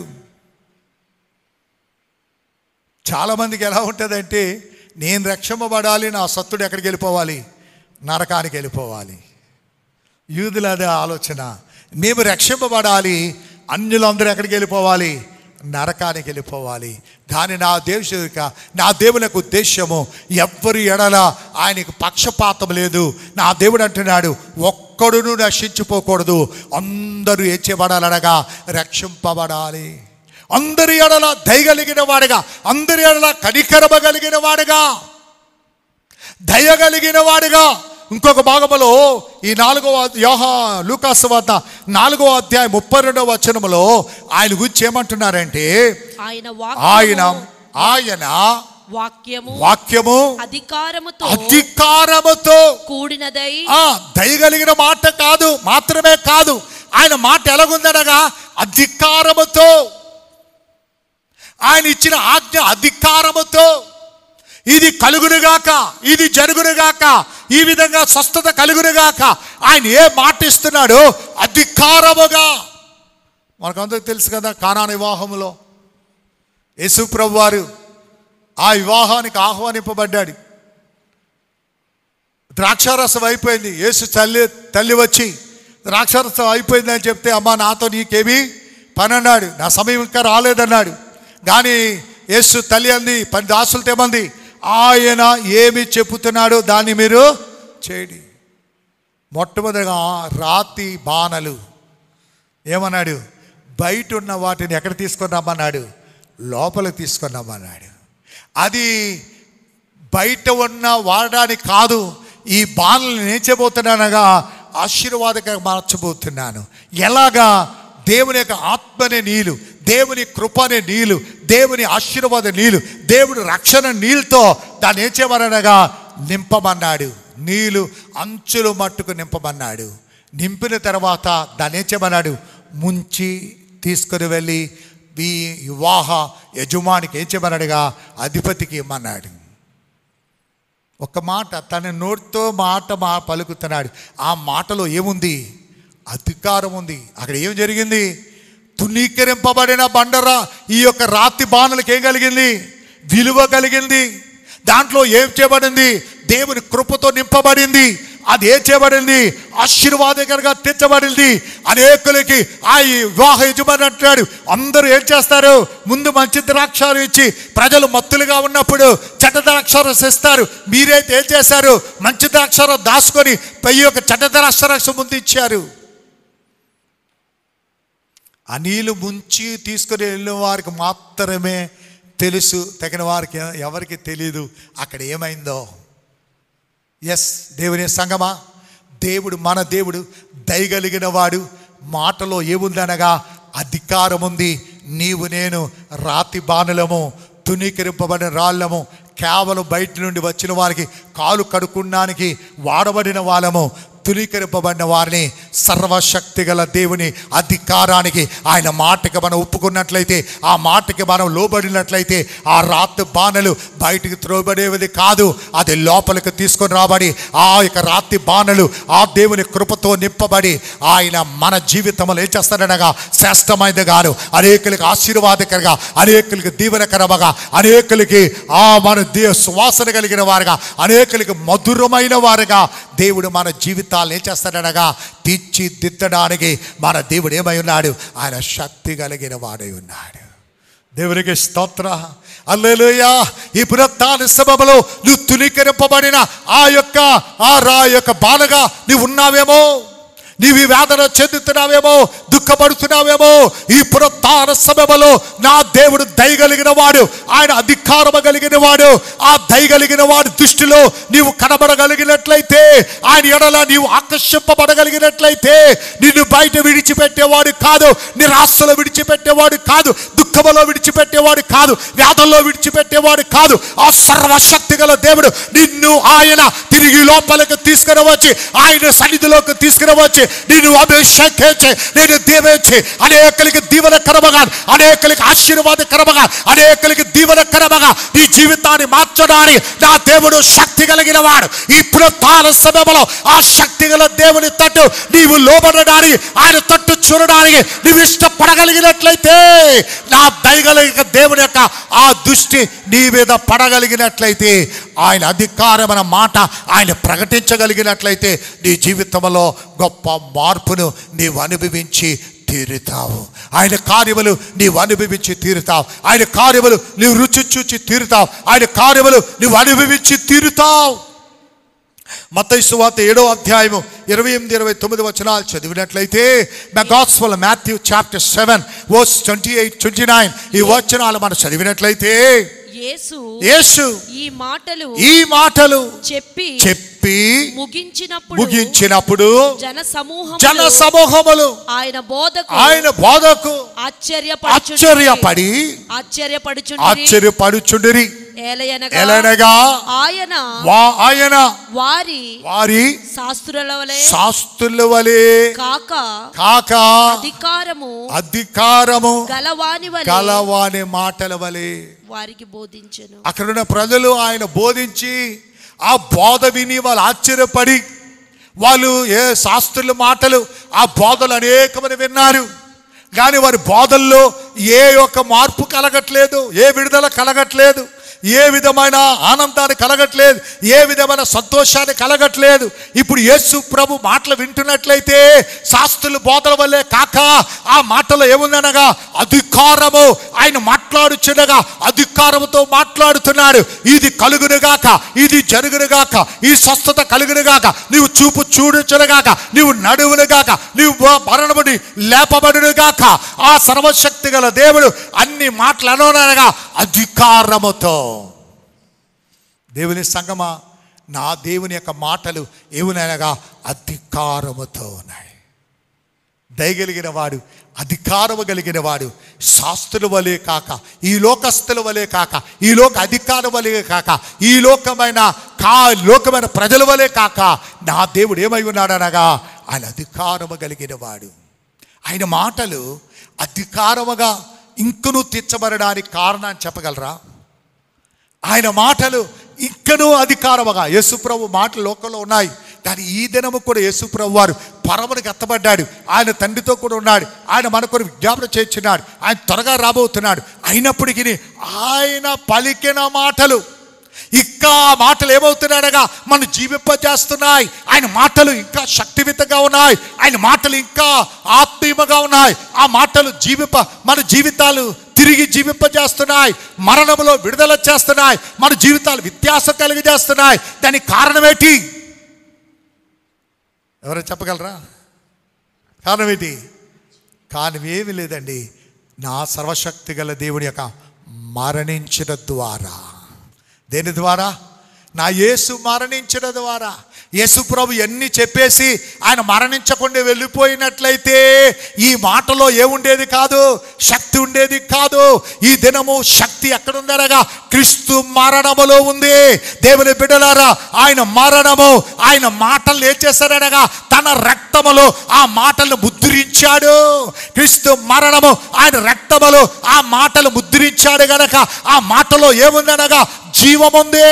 చాలామందికి ఎలా ఉంటుందంటే నేను రక్షింపబడాలి, నా సత్తుడు ఎక్కడికి వెళ్ళిపోవాలి? నరకానికి వెళ్ళిపోవాలి. యూదుల అదే ఆలోచన. మేము రక్షింపబడాలి, అన్యులందరూ ఎక్కడికి వెళ్ళిపోవాలి? నరకానికి వెళ్ళిపోవాలి. కానీ నా దేశ నా దేవునికి ఉద్దేశము ఎవ్వరి ఎడల ఆయనకు పక్షపాతం లేదు. నా దేవుడు అంటున్నాడు ఒక్కడును నశించిపోకూడదు, అందరూ ఏం చేయబడాలనగా రక్షింపబడాలి. అందరి ఎడల దయగలిగిన వాడుగా, అందరి ఎడల కనికరమ కలిగిన వాడుగా, దయగలిగిన వాడుగా. ఇంకొక భాగములో ఈ నాలుగవ యోహా లూకాసు వార్త నాలుగవ అధ్యాయం ముప్పై రెండవ వచనములో ఆయన గురించి ఏమంటున్నారంటే ఆయన ఆయన ఆయన వాక్యము వాక్యము అధికారముతో అధికారముతో కూడినదై ఆ దయగలిగిన మాట కాదు, మాత్రమే కాదు, ఆయన మాట ఎలాగుందనగా అధికారముతో, ఆయన ఇచ్చిన ఆజ్ఞ అధికారముతో. ఇది కలుగునుగాక, ఇది జరుగునుగాక, ఈ విధంగా స్వస్థత కలుగునుగాక ఆయన ఏ మాట ఇస్తున్నాడో అధికారముగా. మనకందరికి తెలుసు కదా, కానా వివాహములో యేసు ప్రభు వారు ఆ వివాహానికి ఆహ్వానింపబడ్డాడు. ద్రాక్షారసం అయిపోయింది. యేసు తల్లి తల్లి వచ్చి ద్రాక్షారసం అయిపోయిందని చెప్తే అమ్మా నాతో నీకేమీ పని అన్నాడు, నా సమయం ఇంకా రాలేదన్నాడు. కానీ యేసు తల్లి అంది, పని దాసులు తెమంది, ఆయన ఏమి చెప్పుతున్నాడో దాన్ని మీరు చేయండి. మొట్టమొదటిగా రాతి బాణలు ఏమన్నాడు? బయట ఉన్న వాటిని ఎక్కడ తీసుకొని రమ్మన్నాడు? లోపలికి తీసుకొని రమ్మన్నాడు. అది బయట ఉన్న వాడడానికి కాదు, ఈ బాణలను ఏం చేయబోతున్నానగా ఆశీర్వాదకంగా మార్చబోతున్నాను. ఎలాగా? దేవుని యొక్క ఆత్మనే నీళ్ళు, దేవుని కృపనే నీళ్ళు, దేవుని ఆశీర్వాద నీళ్ళు, దేవుడు రక్షణ నీళ్ళతో దాన్ని ఏం చేయమనగా నింపమన్నాడు. నీళ్ళు అంచులు మట్టుకు నింపమన్నాడు. నింపిన తర్వాత దాన్ని ఏం చేయమన్నాడు? ముంచి తీసుకుని వెళ్ళి ఈ వివాహ యజమానికి ఏం చేయమన్నాడుగా అధిపతికి ఇమ్మన్నాడు. ఒక మాట తన నోటితో మాట మా పలుకుతున్నాడు. ఆ మాటలో ఏముంది? అధికారం ఉంది. అక్కడ ఏం జరిగింది? తునీకరింపబడిన బండరా ఈ యొక్క రాతి బాణలకు ఏం కలిగింది? విలువ కలిగింది. దాంట్లో ఏం చేయబడింది? దేవుని కృపతో నింపబడింది. అది ఏం చేయబడింది? ఆశీర్వాదకరంగా తెచ్చబడింది. అనేకులకి ఆ వివాహ యజమాని అంటున్నాడు, అందరూ ఏం చేస్తారు? ముందు మంచి ద్రాక్షారం ఇచ్చి ప్రజలు మత్తులుగా ఉన్నప్పుడు చెడ్డ ద్రాక్షారసం ఇస్తారు. మీరైతే ఏం చేశారు? మంచి ద్రాక్షారం దాచుకొని పై యొక్క చెడ్డ ద్రాక్షారసం ముందు ఇచ్చారు. ఆ నీళ్ళు ముంచి తీసుకుని వెళ్ళిన వారికి మాత్రమే తెలుసు, తగిన వారికి ఎవరికి తెలియదు అక్కడ ఏమైందో. ఎస్, దేవుని సంగమా, దేవుడు మన దేవుడు దయగలిగిన వాడు. మాటలో ఏముందనగా అధికారం ఉంది. నీవు నేను రాతి బాణలము, తునీకరింపబడిన రాళ్ళము, కేవలం బయట నుండి వచ్చిన వారికి కాలు కడుక్కున్నానికి వాడబడిన వాళ్ళము, తునీకరింపబడిన వారిని సర్వశక్తి గల దేవుని అధికారానికి ఆయన మాటకి మనం ఒప్పుకున్నట్లయితే, ఆ మాటకి మనం లోబడినట్లయితే ఆ రాతి బాణలు బయటికి త్రోబడేది కాదు, అది లోపలికి తీసుకొని రాబడి ఆ యొక్క రాతి బాణలు ఆ దేవుని కృపతో నింపబడి ఆయన మన జీవితంలో ఏం చేస్తాడనగా శ్రేష్టమైనది గాను, అనేకులకి ఆశీర్వాదకరంగా, అనేకులకి దీవెనకరముగా, అనేకులకి ఆ మన దే సువాసన కలిగిన వారుగా, అనేకులకి మధురమైన వారుగా దేవుడు మన జీవితాలు ఏం చేస్తాడనగా తీర్చిదిద్దడానికి మన దేవుడు ఏమై ఉన్నాడు? ఆయన శక్తి కలిగిన వాడై ఉన్నాడు. దేవునికి స్తోత్ర. హల్లెలూయా. ఈ పునరుత్థాన సమయంలో నువ్వు తునీకరింపబడిన ఆ యొక్క ఆ రా యొక్క బాధగా నీవు ఉన్నావేమో, నీవు ఈ వేదన చెందుతున్నావేమో, దుఃఖపడుతున్నావేమో. ఈ పునరుత్థాన సమయంలో నా దేవుడు దయగలిగిన వాడు, ఆయన అధికారము కలిగిన వాడు. ఆ దయగలిగిన వాడి దృష్టిలో నీవు కనబడగలిగినట్లయితే, ఆయన ఎడల నీవు ఆకర్షింపబడగలిగినట్లయితే, నిన్ను బయట విడిచిపెట్టేవాడు కాదు, నిరాశలో విడిచిపెట్టేవాడు కాదు, దుఃఖములో విడిచిపెట్టేవాడు కాదు, వ్యాధుల్లో విడిచిపెట్టేవాడు కాదు. ఆ సర్వశక్తి గల దేవుడు నిన్ను ఆయన తిరిగి లోపలికి తీసుకుని వచ్చి ఆయన సన్నిధిలోకి తీసుకుని వచ్చి నిన్ను అభిషేకించి నేను దీవించి అనేకులకి దీవెనకరముగా, అనేకులకి ఆశీర్వాదకరముగా, అనేకులకి దీవెనకరముగా నీ జీవితాన్ని మార్చడానికి నా దేవుడు శక్తి కలిగిన వాడు. ఈ పునరుత్థాన సమయంలో ఆ శక్తి గల దేవుని తట్టు నీవు లోబడడానికి, ఆయన తట్టు చూడడానికి నీవు ఇష్టపడగలిగినట్లయితే, నా దయగలిగిన దేవుని యొక్క ఆ దృష్టి నీ మీద పడగలిగినట్లయితే, ఆయన అధికారమైన మాట ఆయన ప్రకటించగలిగినట్లయితే నీ జీవితంలో గొప్ప మార్పును నీవు అనుభవించి తీరుతావు. ఆయన కార్యములు నీవు అనుభవించి తీరుతావు. ఆయన కార్యములు నీవు రుచి చూచి తీరుతావు. ఆయన కార్యములు నీవు అనుభవించి తీరుతావు. మత్తయి సువార్త ఏడో అధ్యాయము ఇరవై ఎనిమిది ఇరవై తొమ్మిది వచనాలు చదివినట్లయితే, the gospel Matthew chapter seven verse twenty eight twenty nine ఈ వచనాలు మనం చదివినట్లయితే, యేసు యేసు ఈ మాటలు ఈ మాటలు చెప్పి చెప్పి ముగించినప్పుడు ముగించినప్పుడు జన సమూహం జన సమూహములు ఆయన బోధకు ఆయన బోధకు ఆశ్చర్యపడి ఆశ్చర్యపడి ఆశ్చర్యపడుచుండిరి ఆశ్చర్యపడుచుండిరి. ఏలయనగా ఎలనగా ఆయన వా- ఆయన వారి వారి శాస్త్రుల వలె శాస్త్రుల వలె కాక కాక అధికారము అధికారము గలవాని వలె కలవాని మాటల వలె వారికి బోధించెను. అక్కడున్న ప్రజలు ఆయన బోధించి ఆ బోధ విని వాళ్ళు ఆశ్చర్యపడి, వాళ్ళు ఏ శాస్త్రుల మాటలు ఆ బోధలు అనేకమని విన్నారు, కానీ వారి బోధల్లో ఏ ఒక్క మార్పు కలగట్లేదు, ఏ విడుదల కలగట్లేదు, ఏ విధమైన ఆనందాన్ని కలగట్లేదు, ఏ విధమైన సంతోషాన్ని కలగట్లేదు. ఇప్పుడు యేసు ప్రభు మాటలు వింటున్నట్లయితే శాస్త్రుల బోధల వల్లే కాక ఆ మాటలో ఏముందనగా అధికారము. ఆయన మాట్లాడుచుండగా అధికారముతో మాట్లాడుతున్నాడు. ఇది కలుగునుగాక, ఇది జరుగునుగాక, ఈ స్వస్థత కలుగునుగాక, నీవు చూపు చూడుచునుగాక, నీవు నడువునుగాక, నీవు మరణముని లేపబడునుగాక. ఆ సర్వశక్తి గల దేవుడు అన్ని మాటలనగా అధికారముతో. దేవుని సంగమా, నా దేవుని యొక్క మాటలు ఏమునగా అధికారముతో ఉన్నాయి. దయగలిగిన వాడు, అధికారము కలిగిన వాడు శాస్త్రుల వలె కాక, ఈ లోకస్తుల వలె కాక, ఈ లోక అధికారం వలె కాక, ఈ లోకమైన కా లోకమైన ప్రజల వలె కాక, నా దేవుడు ఏమై ఉన్నాడనగా ఆయన అధికారము కలిగిన వాడు. ఆయన మాటలు అధికారముగా ఇంకనూ తీర్చబడడానికి కారణాన్ని చెప్పగలరా? ఆయన మాటలు ఇంకనూ అధికారముగా, యేసుప్రభు మాటలు లోకంలో ఉన్నాయి, కానీ ఈ దినము కూడా యేసుప్రభు వారు పరమునికి ఎత్తబడ్డాడు. ఆయన తండ్రితో కూడా ఉన్నాడు. ఆయన మన కొరకు విజ్ఞాపన చేస్తున్నాడు. ఆయన త్వరగా రాబోతున్నాడు. అయినప్పటికీ ఆయన పలికిన మాటలు ఇంకా ఆ మాటలు ఏమవుతున్నాడగా మనం జీవింపజేస్తున్నాయి. ఆయన మాటలు ఇంకా శక్తివంతంగా ఉన్నాయి. ఆయన మాటలు ఇంకా ఆత్మీయముగా ఉన్నాయి. ఆ మాటలు జీవింప మన జీవితాలు తిరిగి జీవింపజేస్తున్నాయి. మరణములో విడుదల చేస్తున్నాయి. మన జీవితాలు వ్యత్యాసం కలిగజేస్తున్నాయి. దానికి కారణమేంటి? ఎవరైనా చెప్పగలరా? కారణం ఏంటి? కారణం ఏమీ లేదండి. నా సర్వశక్తి గల దేవుని యొక్క మరణించిన ద్వారా. దేని ద్వారా? నా యేసు మరణించిన ద్వారా. యేసుప్రభు ఎన్ని చెప్పేసి ఆయన మరణించకుండా వెళ్ళిపోయినట్లయితే ఈ మాటలో ఏముండేది కాదు, శక్తి ఉండేది కాదు. ఈ దినము శక్తి ఎక్కడుందనగా క్రీస్తు మరణములో ఉంది. దేవుని బిడ్డలారా, ఆయన మరణము ఆయన మాటలు ఏం చేశాడనగా తన రక్తములో ఆ మాటలను ముద్రించాడు. క్రీస్తు మరణము ఆయన రక్తములో ఆ మాటలు ముద్రించాడు గనక ఆ మాటలో ఏముందనగా జీవముంది.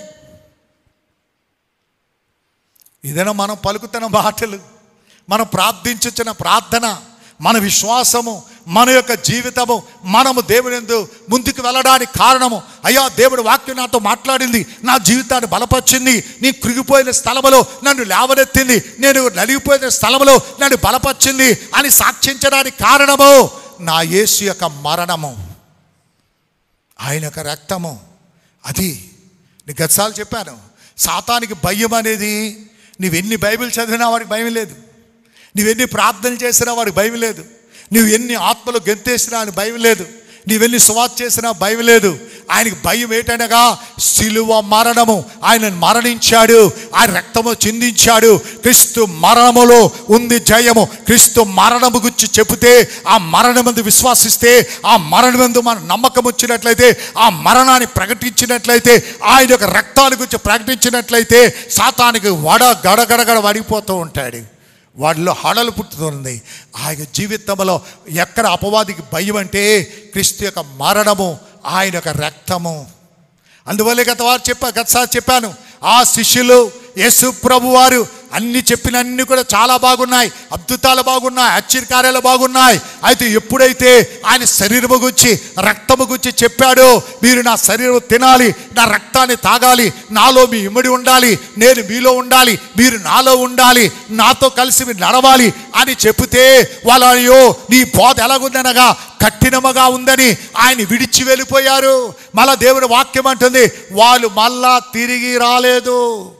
ఇదైనా మనం పలుకుతున్న మాటలు, మనం ప్రార్థించుచున్న ప్రార్థన, మన విశ్వాసము, మన యొక్క జీవితము, మనము దేవుని యందు ముందుకు వెళ్ళడానికి కారణము, అయ్యా దేవుడి వాక్యం నాతో మాట్లాడింది, నా జీవితాన్ని బలపరిచింది, నీ కృగిపోయిన స్థలములో నన్ను లేవనెత్తింది, నేను నలిగిపోయిన స్థలములో నన్ను బలపరిచింది అని సాక్షించడానికి కారణము నా యేసు యొక్క మరణము, ఆయన యొక్క రక్తము. అది నీకు గతసార్లు చెప్పాను, సాతానికి భయం అనేది నువ్వెన్ని బైబిల్ చదివినా వాడికి భయం లేదు, నువ్వెన్ని ప్రార్థనలు చేసినా వాడికి భయం లేదు, నువ్వు ఎన్ని ఆత్మలు గెంతేసినా ఆయన భయం లేదు, నీవెన్ని సువార్త చేసినా భయం లేదు. ఆయనకి భయం ఏంటనగా సిలువ మరణము, ఆయన మరణించాడు, ఆయన రక్తము చిందించాడు. క్రీస్తు మరణములో ఉంది జయము. క్రీస్తు మరణము గురించి చెబితే, ఆ మరణమందు విశ్వాసిస్తే, ఆ మరణమందు మన నమ్మకం వచ్చినట్లయితే, ఆ మరణాన్ని ప్రకటించినట్లయితే, ఆయన యొక్క రక్తాన్ని గురించి ప్రకటించినట్లయితే సాతానికి వడ గడగడగడ వడిపోతూ ఉంటాడు, వాడిలో హడలు పుట్టుతుంది. ఆయన జీవితంలో ఎక్కడ అపవాదికి భయం అంటే క్రీస్తు యొక్క మరణము, ఆయన యొక్క రక్తము. అందువల్లే గత వారు చెప్పా గతసారి చెప్పాను, ఆ శిష్యులు యేసు ప్రభు వారు అన్ని చెప్పిన అన్ని కూడా చాలా బాగున్నాయి, అద్భుతాలు బాగున్నాయి, ఆశ్చర్యకార్యాలు బాగున్నాయి. అయితే ఎప్పుడైతే ఆయన శరీరము గురించి రక్తము గురించి చెప్పాడో, మీరు నా శరీరం తినాలి, నా రక్తాన్ని తాగాలి, నాలో మీ ఇమ్మడి ఉండాలి, నేను మీలో ఉండాలి, మీరు నాలో ఉండాలి, నాతో కలిసి మీరు నడవాలి అని చెబితే వాళ్ళు అయ్యో నీ బోధ ఎలాగుందనగా కఠినముగా ఉందని ఆయన విడిచి వెళ్ళిపోయారు. మళ్ళా దేవుని వాక్యం అంటుంది, వాళ్ళు మళ్ళా తిరిగి రాలేదు.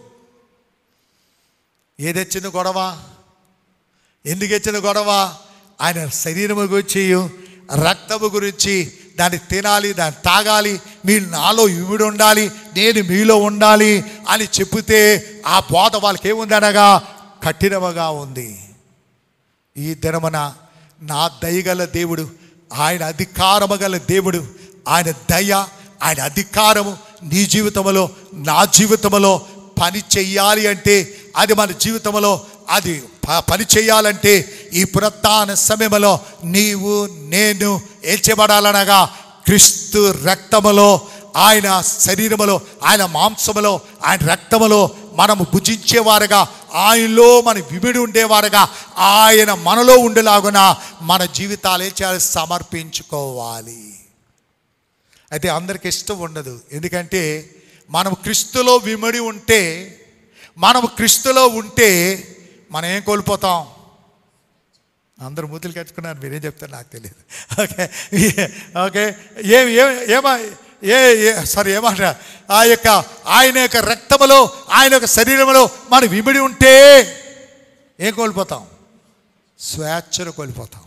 ఏదొచ్చింది గొడవ? ఎందుకు వచ్చింది గొడవ? ఆయన శరీరము గురించి రక్తము గురించి, దాన్ని తినాలి, దాన్ని తాగాలి, మీరు నాలో ఇవిడు ఉండాలి, నేను మీలో ఉండాలి అని చెబితే ఆ బోధ వాళ్ళకి ఏముందనగా కఠినముగా ఉంది. ఈ దినమున నా దయగల దేవుడు, ఆయన అధికారము గల దేవుడు, ఆయన దయ, ఆయన అధికారము నీ జీవితంలో నా జీవితంలో పని చెయ్యాలి అంటే, అది మన జీవితంలో అది పని చేయాలంటే ఈ పునరుత్థాన సమయంలో నీవు నేను ఏం చేయబడాలనగా క్రీస్తు రక్తములో, ఆయన శరీరములో, ఆయన మాంసములో, ఆయన రక్తములో మనము భుజించేవారుగా, ఆయనలో మన విమిడి ఉండేవారుగా, ఆయన మనలో ఉండేలాగున మన జీవితాలు ఏం చేయాలి? సమర్పించుకోవాలి. అయితే అందరికి ఇష్టం ఉండదు, ఎందుకంటే మనం క్రీస్తులో విమిడి ఉంటే, మనం క్రీస్తులో ఉంటే మనం ఏం కోల్పోతాం? అందరూ మూతులు కట్టుకున్నారు, మీరేం చెప్తారు నాకు తెలియదు. ఓకే ఓకే ఏం ఏమా ఏ సారీ ఏమంటారా, ఆ యొక్క ఆయన యొక్క రక్తములో, ఆయన యొక్క శరీరంలో మనం విమిడి ఉంటే ఏం కోల్పోతాం? స్వేచ్ఛను కోల్పోతాం.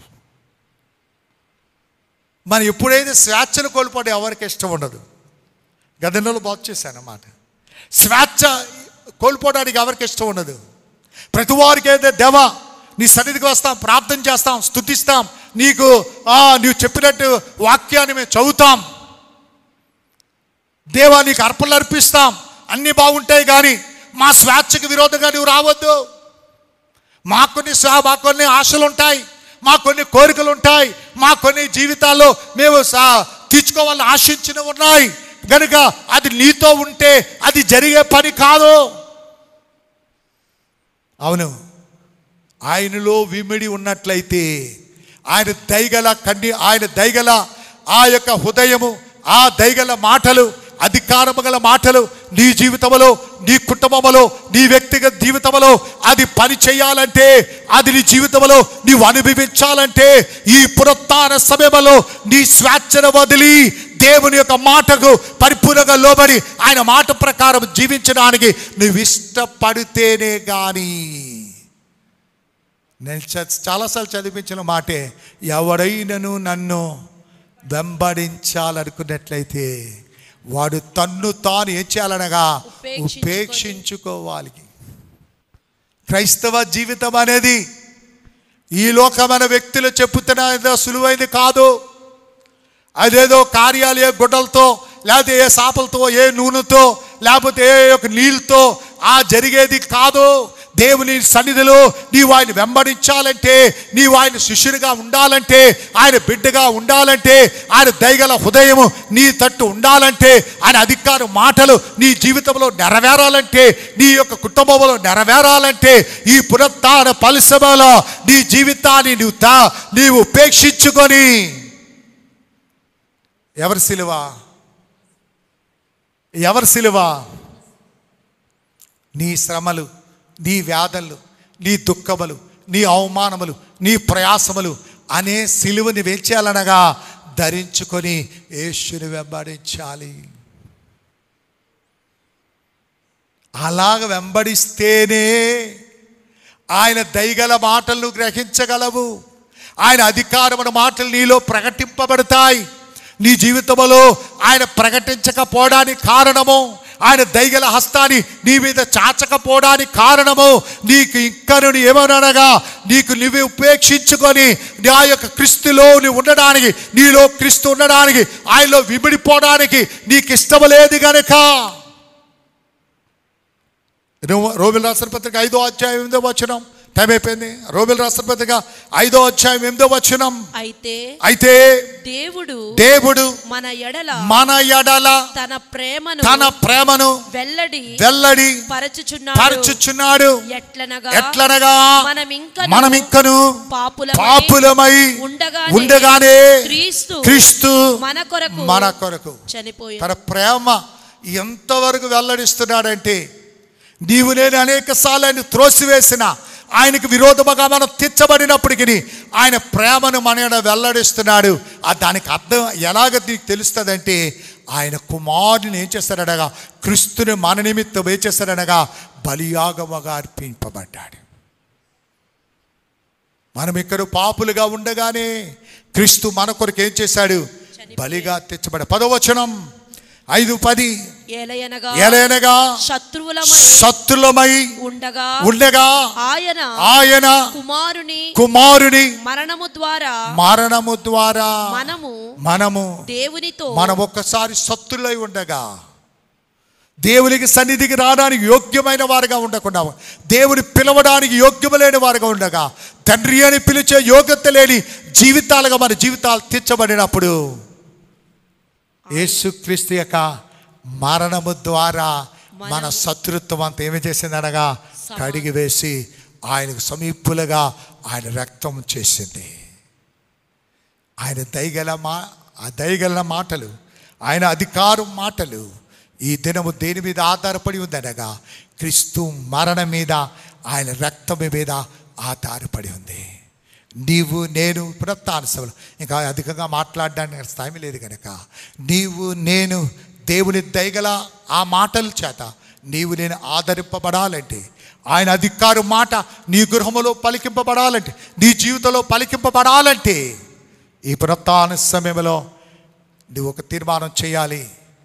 మనం ఎప్పుడైతే స్వేచ్ఛను కోల్పోతే ఎవరికి ఇష్టం ఉండదు. గతంలో బాగు చేశాను అన్నమాట. స్వేచ్ఛ కోల్పోవడానికి ఎవరికి ఇష్టం ఉండదు. ప్రతి వారికి అయితే దేవా నీ సన్నిధికి వస్తాం, ప్రార్థన చేస్తాం, స్తుతిస్తాం, నీకు నీవు చెప్పినట్టు వాక్యాన్ని మేము చదువుతాం, దేవా నీకు అర్పణలు అర్పిస్తాం, అన్నీ బాగుంటాయి. కానీ మా స్వేచ్ఛకు విరోధంగా నువ్వు రావద్దు. మాకు కొన్ని మాకు కొన్ని ఆశలు ఉంటాయి, మాకు కొన్ని కోరికలు ఉంటాయి, మా కొన్ని జీవితాల్లో మేము తీర్చుకోవాలని ఆశించినవి ఉన్నాయి కనుక అది నీతో ఉంటే అది జరిగే పని కాదు. అవును, ఆయనలో విమిడి ఉన్నట్లయితే, ఆయన దయగల కన్ని ఆయన దయగల ఆ యొక్క హృదయము, ఆ దయగల మాటలు, అధికారము గల మాటలు నీ జీవితంలో, నీ కుటుంబంలో, నీ వ్యక్తిగత జీవితంలో అది పని చేయాలంటే, అది నీ జీవితంలో నీవు అనుభవించాలంటే, ఈ పునరుత్థాన సమయంలో నీ స్వేచ్ఛను వదిలి దేవుని యొక్క మాటకు పరిపూర్ణంగా లోబడి ఆయన మాట ప్రకారం జీవించడానికి నువ్వు ఇష్టపడితేనే కానీ. నేను చాలాసార్లు చదివించిన మాటే, ఎవడైనను నన్ను వెంబడించాలనుకున్నట్లయితే వాడు తన్ను తాను ఏం చేయాలనగా ఉపేక్షించుకోవాలి. క్రైస్తవ జీవితం అనేది ఈ లోకమైన వ్యక్తులు చెప్పుతున్న ఏదో సులువైంది కాదు. అదేదో కార్యాలయ గుడ్డలతో, లేకపోతే ఏ సాపలతో, ఏ నూనెతో, లేకపోతే ఏ యొక్క నీళ్ళతో ఆ జరిగేది కాదు. దేవుని సన్నిధిలో నీవు ఆయన వెంబడించాలంటే, నీవు ఆయన శిష్యునిగా ఉండాలంటే, ఆయన బిడ్డగా ఉండాలంటే, ఆయన దయగల హృదయము నీ తట్టు ఉండాలంటే, ఆయన అధికార మాటలు నీ జీవితంలో నెరవేరాలంటే, నీ యొక్క కుటుంబంలో నెరవేరాలంటే, ఈ పునరుత్థాన పరిశ్రమలో నీ జీవితాన్ని నీవు తా నీవు ఉపేక్షించుకొని, ఎవరి సిలువ ఎవరి సిలువ నీ శ్రమలు, నీ వ్యాధులు, నీ దుఃఖములు, నీ అవమానములు, నీ ప్రయాసములు అనే సిలువని వేల్చాలనగా ధరించుకొని యేసుని వెంబడించాలి. అలాగ వెంబడిస్తేనే ఆయన దయగల మాటలను గ్రహించగలవు. ఆయన అధికారమైన మాటలు నీలో ప్రకటింపబడతాయి. నీ జీవితంలో ఆయన ప్రకటించకపోవడానికి కారణము, ఆయన దయగల హస్తాన్ని నీ మీద చాచకపోవడానికి కారణము, నీకు ఇంకను ఏమనగా నీకు నువ్వు ఉపేక్షించుకొని ఆ యొక్క క్రీస్తులో నువ్వు ఉండడానికి, నీలో క్రీస్తు ఉండడానికి, ఆయనలో విడిపోవడానికి నీకు ఇష్టం లేదు గనక. రోమిల్ రాసిన పత్రిక ఐదో అధ్యాయం ఎనిమిదో వచనం. టైం అయిపోయింది. రోమిల్ రాసిన పత్రిక ఐదో అధ్యాయం ఎనిమిదో వచనం. అయితే అయితే దేవుడు దేవుడు మన ఎడల మన ఎడల తన ప్రేమను తన ప్రేమను వెల్లడి వెల్లడి పరచుచున్నాడు పరచుచున్నాడు ఎట్లనగా ఎట్లనగా మనం ఇంకా మనం ఇంకను పాపులమై పాపులమై ఉండగానే ఉండగానే క్రీస్తు క్రీస్తు మన కొరకు మన కొరకు చనిపోయాడు. తన ప్రేమ ఎంతవరకు వెల్లడిస్తున్నాడంటే, నీవు నేను అనేక సార్లు ఆయన త్రోసివేసిన, ఆయనకు విరోధముగా మనం తీర్చబడినప్పటికీ ఆయన ప్రేమను మన ఎడల వెల్లడిస్తున్నాడు. ఆ దానికి అర్థం ఎలాగ నీకు తెలుస్తుందంటే, ఆయన కుమారుని ఏం చేస్తాడనగా క్రీస్తుని మన నిమిత్తం ఏం చేస్తాడనగా బలియాగముగా అర్పింపబడ్డాడు. మనం ఇక్కడ పాపులుగా ఉండగానే క్రీస్తు మన కొరకు ఏం చేశాడు? బలిగా తెచ్చబడ. పదవచనం ఐదు పది. ఏలయనగా ఏలయనగా శత్రువులమై శత్రులమై ఉండగా ఉండగా ఆయన ఆయన కుమారుని కుమారుని మరణము ద్వారా మరణము ద్వారా మనము మనము దేవునితో మనం ఒక్కసారి శత్రులై ఉండగా, దేవునికి సన్నిధికి రావడానికి యోగ్యమైన వారుగా ఉండకుండా, దేవుని పిలవడానికి యోగ్యములేని వారుగా ఉండగా, తండ్రి అని పిలిచే యోగ్యత లేని జీవితాలుగా మన జీవితాలు తీర్చబడినప్పుడు యేసుక్రీస్తు యొక్క మరణము ద్వారా మన శత్రుత్వం అంతా ఏమి చేసిందనగా కడిగి వేసి ఆయనకు సమీపులుగా ఆయన రక్తం చేసింది. ఆయన దయగల మా ఆ దయగల మాటలు, ఆయన అధికారం మాటలు ఈ దినము దేని మీద ఆధారపడి ఉందనగా క్రీస్తు మరణం మీద, ఆయన రక్తం మీద ఆధారపడి ఉంది. నీవు నేను పునరుత్థాన సభలో ఇంకా అధికంగా మాట్లాడడానికి స్థాయి లేదు కనుక, నీవు నేను దేవుని దయగల ఆ మాటల చేత నీవు నేను ఆదరింపబడాలంటే, ఆయన అధికారం మాట నీ గృహములో పలికింపబడాలంటే, నీ జీవితంలో పలికింపబడాలంటే, ఈ పునరుత్థాన సమయంలో నువ్వు ఒక తీర్మానం చేయాలి.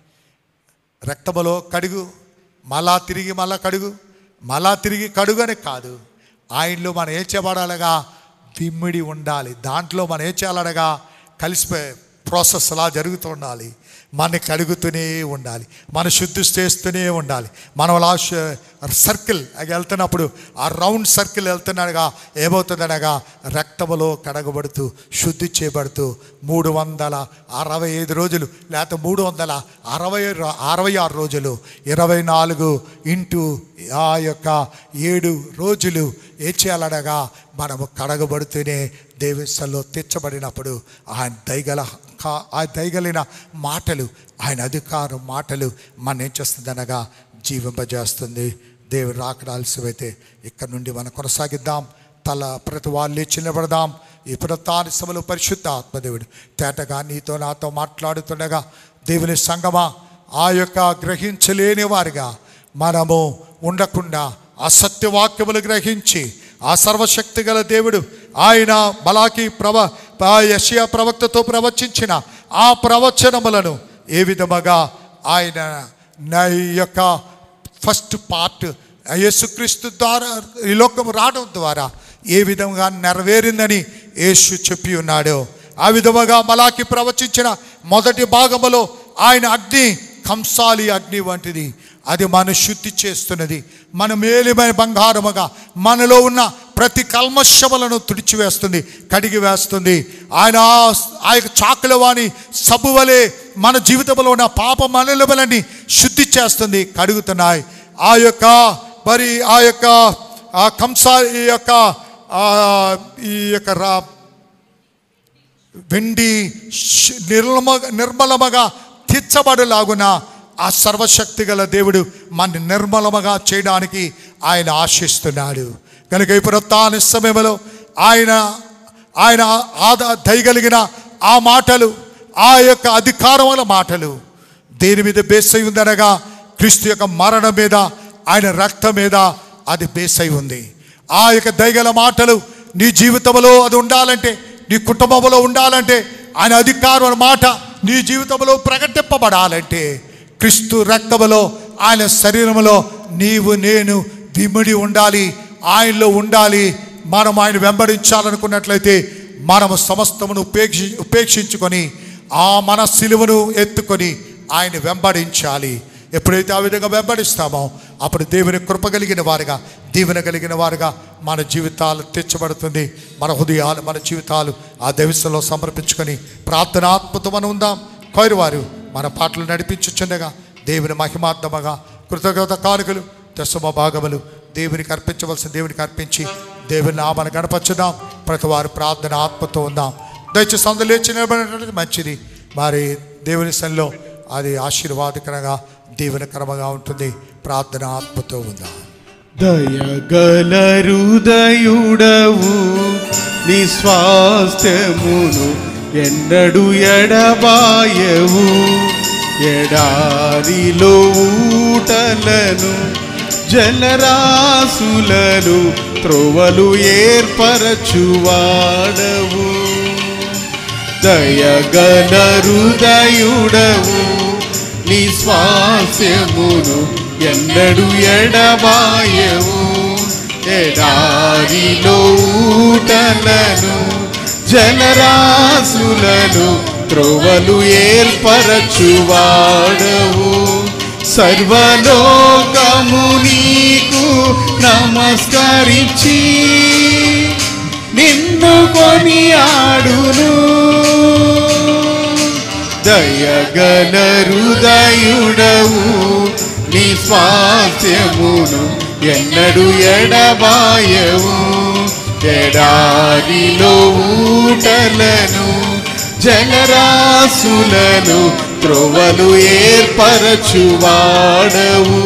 రక్తములో కడుగు, మళ్ళా తిరిగి మళ్ళా కడుగు, మళ్ళా తిరిగి కడుగు అని కాదు, ఆయనలో మనం ఏం చేయబడాలగా విమ్మిడి ఉండాలి. దాంట్లో మనం ఏం చేయాలనగా కలిసిపోయే ప్రాసెస్ అలా జరుగుతూ ఉండాలి. మన కడుగుతూనే ఉండాలి, మన శుద్ధి చేస్తూనే ఉండాలి. మనం అలా సర్కిల్ వెళ్తున్నప్పుడు ఆ రౌండ్ సర్కిల్ వెళ్తున్నాడుగా ఏమవుతుందనగా రక్తములో కడగబడుతూ శుద్ధి చేయబడుతూ మూడు వందల అరవై ఐదు రోజులు లేకపోతే మూడు వందల అరవై అరవై ఆరు రోజులు ఇరవై నాలుగు ఇంటూ ఆ యొక్క ఏడు రోజులు ఏం చేయాలనగా మనము కడగబడుతూనే దేవస్థల్లో తెచ్చబడినప్పుడు ఆయన దయగల ఆ దయగలిన మాటలు, ఆయన అధికారం మాటలు మన ఏం చేస్తుందనగా జీవింపజేస్తుంది. దేవుడు రాకడాల్సివైతే ఇక్కడ నుండి మనం కొనసాగిద్దాం. తల ప్రతి వాళ్ళు లేచి నిలబడదాం. ఈ పునరుత్థాన సభలో పరిశుద్ధ ఆత్మదేవుడు తేటగా నీతో నాతో మాట్లాడుతుండగా, దేవుని సంగమా ఆ యొక్క గ్రహించలేని వారిగా మనము ఉండకుండా ఆ సత్యవాక్యములు గ్రహించి, ఆ సర్వశక్తి గల దేవుడు ఆయన మలాకి ప్రవ యెషయా ప్రవక్తతో ప్రవచించిన ఆ ప్రవచనములను ఏ విధముగా ఆయన నా యొక్క ఫస్ట్ పార్ట్ యేసుక్రీస్తు ద్వారా ఈ లోకం రావడం ద్వారా ఏ విధంగా నెరవేరిందని యేసు చెప్పి ఉన్నాడు. ఆ విధముగా మలాకి ప్రవచించిన మొదటి భాగములో ఆయన అగ్ని కంసాలి అగ్ని వంటిది. అది మన శుద్ధి చేస్తున్నది, మన మేలిమైన బంగారముగా మనలో ఉన్న ప్రతి కల్మషములను తుడిచివేస్తుంది, కడిగి వేస్తుంది. ఆయన ఆ యొక్క చాకుల వాణి సబ్బువలే మన జీవితంలో ఉన్న పాప మనలబలని శుద్ధి చేస్తుంది, కడుగుతున్నాయి. ఆ యొక్క మరి ఆ యొక్క ఆ కంసా ఈ యొక్క ఈ యొక్క రా వెండి నిర్మల నిర్మలముగా తీర్చబడలాగున ఆ సర్వశక్తి గల దేవుడు మన నిర్మలముగా చేయడానికి ఆయన ఆశిస్తున్నాడు. కనుక ఈ పునరుత్థాన సమయంలో ఆయన ఆయన ఆదా దయగలిగిన ఆ మాటలు, ఆ యొక్క అధికారముల మాటలు దేని మీద బేస్ అయి ఉందనగా క్రీస్తు యొక్క మరణం మీద, ఆయన రక్తం మీద అది బేస్ అయి ఉంది. ఆ యొక్క దయగల మాటలు నీ జీవితంలో అది ఉండాలంటే, నీ కుటుంబంలో ఉండాలంటే, ఆయన అధికారం మాట నీ జీవితంలో ప్రకటింపబడాలంటే క్రీస్తు రక్తములో, ఆయన శరీరంలో నీవు నేను విమిడి ఉండాలి, ఆయనలో ఉండాలి. మనం ఆయన వెంబడించాలనుకున్నట్లయితే మనము సమస్తమును ఉపేక్షి ఉపేక్షించుకొని ఆ మన సిలువను ఎత్తుకొని ఆయన వెంబడించాలి. ఎప్పుడైతే ఆ విధంగా వెంబడిస్తామో అప్పుడు దేవుని కృప కలిగిన వారుగా, దీవెన కలిగిన వారుగా మన జీవితాలు తెచ్చబడుతుంది. మన హృదయాలు, మన జీవితాలు ఆ దైవస్థలో సమర్పించుకొని ప్రార్థనాత్మతో మనం ఉందాం. కోరివారు మన పాటలు నడిపించుచుండగా దేవుని మహిమాత్మగా కృతజ్ఞత కానుకలు దశమ భాగములు దేవునికి అర్పించవలసిన దేవునికి అర్పించి దేవుని నామాన్ని గణపరచుదాం. ప్రతి వారు ప్రార్థన ఆత్మతో ఉందాం. దయచేసి అందరూ లేచి నిలబడినట్లయితే మంచిది. మరి దేవుని సన్నిధిలో అది ఆశీర్వాదకరంగా దీవెనకరంగా ఉంటుంది. ప్రార్థన ఆత్మతో ఉందాం. దయగల హృదయుడవు నీ స్వాస్థ్యమును ఎన్నడు ఎడబాయవు, ఎడారిలో ఊటలను జలరాసులను త్రోవలు ఏర్పరచువాడవు. దయగల హృదయుడవు నీ స్వాస్యమును ఎన్నడు ఎడబాయవు, ఎడారిలో ఊటలను జలరాసులను త్రోవలు ఏర్పరచువాడవు. సర్వలోకము నీకు నమస్కరించి నిన్ను కొనియాడును. దయగల హృదయుడవు నీ స్వాస్థ్యమును ఎన్నడు ఎడబాయవు, ఎడారిలో ఊటలను జలరాసులను త్రోవలు ఏర్పరచువాడవు.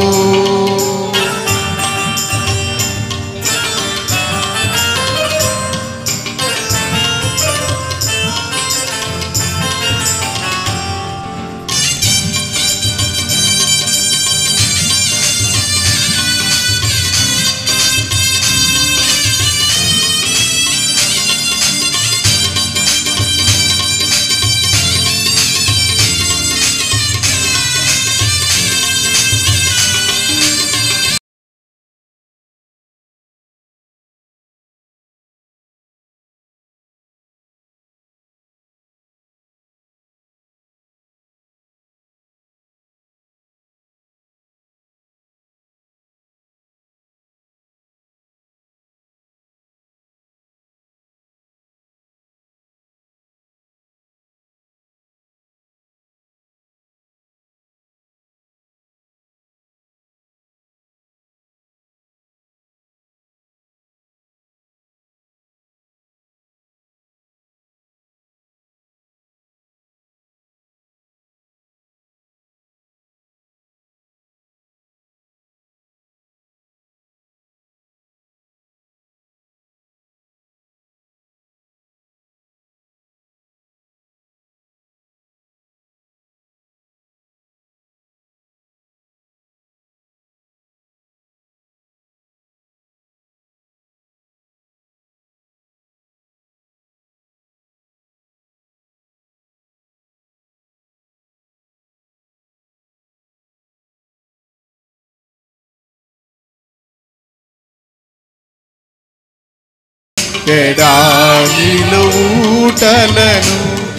ఎడారిలో ఊటలను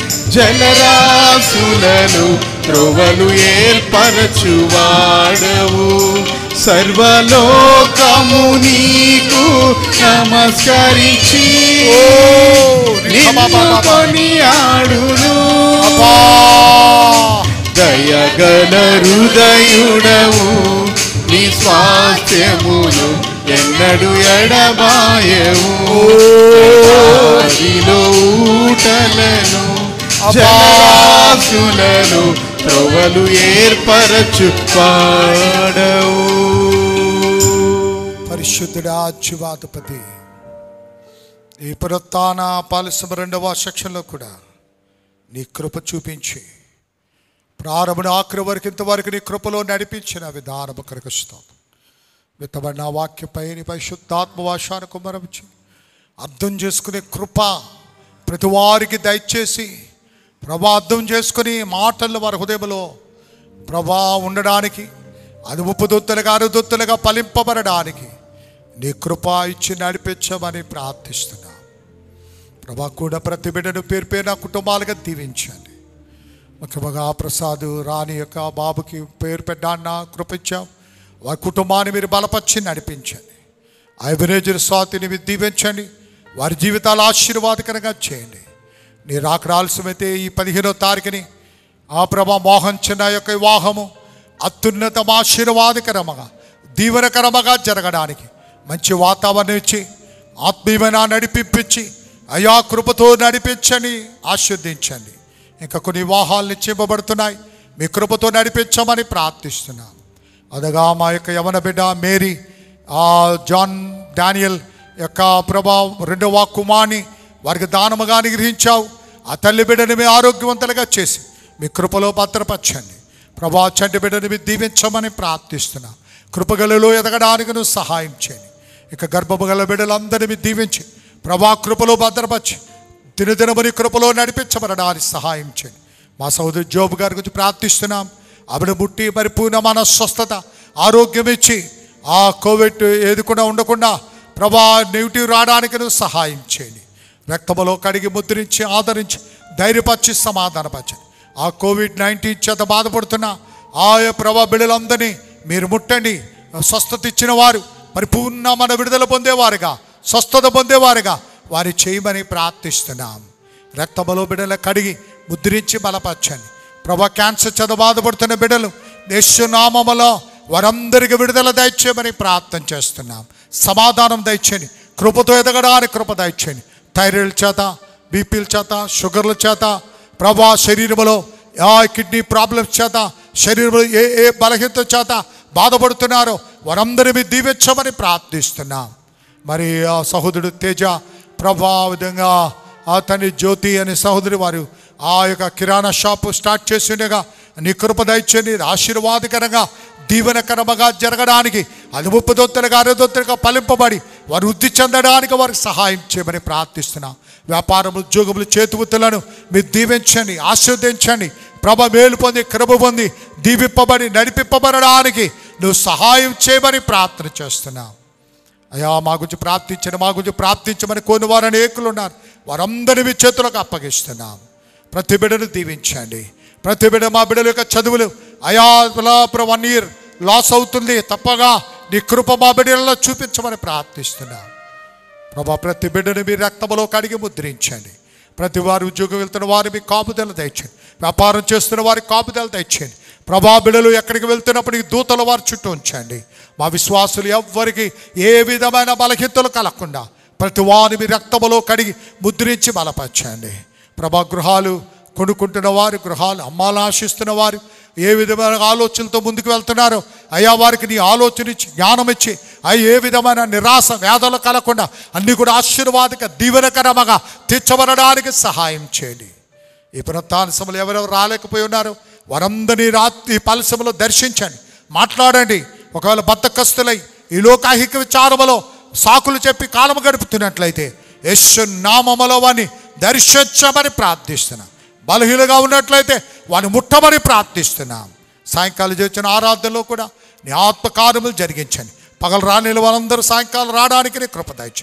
జలరాశులను త్రోవలు ఏర్పరచువాడవు. సర్వలోకము నీకు నమస్కరించి నిన్ను కొనియాడును. దయగల హృదయుడవు, నీ స్వాస్థ్యమును ఎన్నడు ఎడబాయవు. ఎడారిలో ఊటలను జలరాశులను త్రోవలు ఏర్పరచు పాడవు. పరిశుద్ధుడా జీవాధిపతి, ఈ పునరుత్థాన పాలిసమ రెండవ సెక్షన్లో కూడా నీ కృప చూపించి ప్రారంభం ఆఖరి వరకు ఇంతవరకు నీ కృపలో నడిపించిన విధానము కొరకు స్తోత్రం. విత్తబడిన వాక్యపై నీ పరిశుద్ధాత్మ వాశాన్ని కుమ్మరించి అర్థం చేసుకునే కృప ప్రతి వారికి దయచేసి ప్రభా అర్థం చేసుకుని మాటలు వారి హృదయంలో ప్రభా ఉండడానికి, అది ఉప్పుదొత్తులుగా అరుదొత్తులుగా ఫలింపబడడానికి నీ కృప ఇచ్చి నడిపించమని ప్రార్థిస్తున్నా. ప్రభా కూడా ప్రతి బిడ్డను పేరు పేరు నా కుటుంబాలుగా దీవించండి. ముఖ్యంగా ప్రసాద్ రాణి యొక్క బాబుకి పేరు పెట్టాన్న కృప ఇచ్చాం. వారి కుటుంబాన్ని మీరు బలపరిచి నడిపించండి. ఐవరేజర్ స్వాతిని మీరు దీవించండి. వారి జీవితాలు ఆశీర్వాదకరంగా చేయండి. నీ రాకడ ఆలస్యమైతే ఈ పదిహేనో తారీఖుని ఆ ప్రభా మోహన్ చిన్న యొక్క వివాహము అత్యున్నతం ఆశీర్వాదకరముగా దీవెనకరముగా జరగడానికి మంచి వాతావరణం ఇచ్చి ఆత్మీయమైన నడిపించి అయా కృపతో నడిపించండి, ఆశీర్వదించండి. ఇంకా కొన్ని వివాహాలు నిశ్చయింపబడుతున్నాయి, మీ కృపతో నడిపించమని ప్రార్థిస్తున్నాం. అదగా మా యొక్క యవన బిడ్డ మేరీ, ఆ జాన్ డానియల్ యొక్క ప్రభా రెండవ కుమార్ని వారికి దానముగా అనుగ్రహించావు. ఆ తల్లి బిడ్డని మీ ఆరోగ్యవంతులుగా చేసి మీ కృపలో భద్రపరచండి. ప్రభా చంటి బిడ్డని మీ దీవించమని ప్రార్థిస్తున్నా. కృపగలలో ఎదగడానికి నువ్వు సహాయం చేయండి. ఇక గర్భము గల బిడ్డలందరినీ మీ దీవించి ప్రభా కృపలో భద్రపరిచి దినదినమని కృపలో నడిపించబడడానికి సహాయం చేయండి. మా సోదరు జోబు గారి గురించి ప్రార్థిస్తున్నాం. ఆవిడ ముట్టి పరిపూర్ణమైన స్వస్థత ఆరోగ్యం ఇచ్చి ఆ కోవిడ్ ఏదుకుండా ఉండకుండా ప్రభా నెగిటివ్ రావడానికి నువ్వు సహాయం చేయండి. రక్తములో కడిగి ముద్రించి ఆదరించి ధైర్యపరిచి సమాధానపరచండి. ఆ కోవిడ్ నైన్టీన్ చేత బాధపడుతున్న ఆయా ప్రభా బిడ్డలందరినీ మీరు ముట్టండి. స్వస్థత ఇచ్చిన వారు పరిపూర్ణమైన విడుదల పొందేవారుగా, స్వస్థత పొందేవారుగా వారి చేయమని ప్రార్థిస్తున్నాం. రక్తములో బిడ్డలు కడిగి ముద్రించి బలపరచండి. ప్రభా క్యాన్సర్ చేత బాధపడుతున్న బిడ్డలు యేసునామములో వారందరికీ విడుదల దయచేయమని ప్రార్థన చేస్తున్నాం. సమాధానం దయచేయండి. కృపతో ఎదగడానికి కృప దయచేయండి. థైరాయిడ్ చేత, బీపీల చేత, షుగర్ల చేత ప్రభా శరీరంలో ఆ కిడ్నీ ప్రాబ్లమ్స్ చేత, శరీరంలో ఏ ఏ బలహీనత చేత బాధపడుతున్నారో వారందరినీ దీవించమని ప్రార్థిస్తున్నాం. మరి ఆ సహోదరుడు తేజ ప్రభా విధంగా ఆ తల్లి జ్యోతి అనే సహోదరి వారు ఆ యొక్క కిరాణా షాపు స్టార్ట్ చేసిండగా నీ కృప దయచేయండి. ఆశీర్వాదకరంగా దీవెనకరముగా జరగడానికి అది ముప్పుదొత్తులుగా అరదొత్తులుగా ఫలింపబడి వారు వృద్ధి చెందడానికి వారికి సహాయం చేయమని ప్రార్థిస్తున్నాం. వ్యాపారములు, ఉద్యోగములు, చేతివృత్తులను మీరు దీవించండి, ఆశీర్వదించండి. ప్రభ మేలు పొంది కృప పొంది దీవింపబడి నడిపింపబడడానికి నువ్వు సహాయం చేయమని ప్రార్థన చేస్తున్నావు. అయ్యా మా గురించి ప్రార్థించండి, మా గురించి ప్రార్థించమని కొన్ని వారు అనేకులు ఉన్నారు. వారందరినీ మీ చేతులకు అప్పగిస్తున్నాం. ప్రతి బిడ్డను దీవించండి. ప్రతి బిడ్డ మా బిడ్డల యొక్క చదువులు అయా వన్ ఇయర్ లాస్ అవుతుంది, తప్పగా నీ కృప మా బిడ్డలలో చూపించమని ప్రార్థిస్తున్నాం. ప్రభా ప్రతి బిడ్డను మీ రక్తములో కడిగి ముద్రించండి. ప్రతి వారు ఉద్యోగం వెళ్తున్న వారు మీ కాపుదల దయచేయండి. వ్యాపారం చేస్తున్న వారికి కాపుదల దయచేయండి. ప్రభా బిడ్డలు ఎక్కడికి వెళ్తున్నప్పుడు ఈ దూతల వారి చుట్టూ ఉంచండి. మా విశ్వాసులు ఎవ్వరికి ఏ విధమైన బలహీనతలు కలగకుండా ప్రతి వారిని మీ రక్తములో కడిగి ముద్రించి బలపరచండి. ప్రభా గృహాలు కొనుక్కుంటున్న వారు, గృహాలు అమ్మాలని ఆశిస్తున్న వారు ఏ విధమైన ఆలోచనలతో ముందుకు వెళ్తున్నారో అయ్యా వారికి నీ ఆలోచన ఇచ్చి జ్ఞానం ఇచ్చి అవి ఏ విధమైన నిరాశ వేదనలు కలగకుండా అన్నీ కూడా ఆశీర్వాదక దీవెనకరముగా తీర్చబడడానికి సహాయం చేయండి. ఈ పునరుత్థాన సమయంలో ఎవరెవరు రాలేకపోయి ఉన్నారో వారందరినీ రాత్రి పలసములో దర్శించండి, మాట్లాడండి. ఒకవేళ బద్ధకస్తులై ఈ లోకాహిక విచారములో సాకులు చెప్పి కాలము గడుపుతున్నట్లయితే యేసు నామములో వారిని దర్శించమని ప్రార్థిస్తున్నాం. బలహీనగా ఉన్నట్లయితే వారిని ముట్టమని ప్రార్థిస్తున్నాం. సాయంకాలం చేసిన ఆరాధనలో కూడా నీ ఆత్మకార్యములు జరిగించండి. పగలు రాని వారందరూ సాయంకాలం రావడానికి నీ కృప దయచేయండి.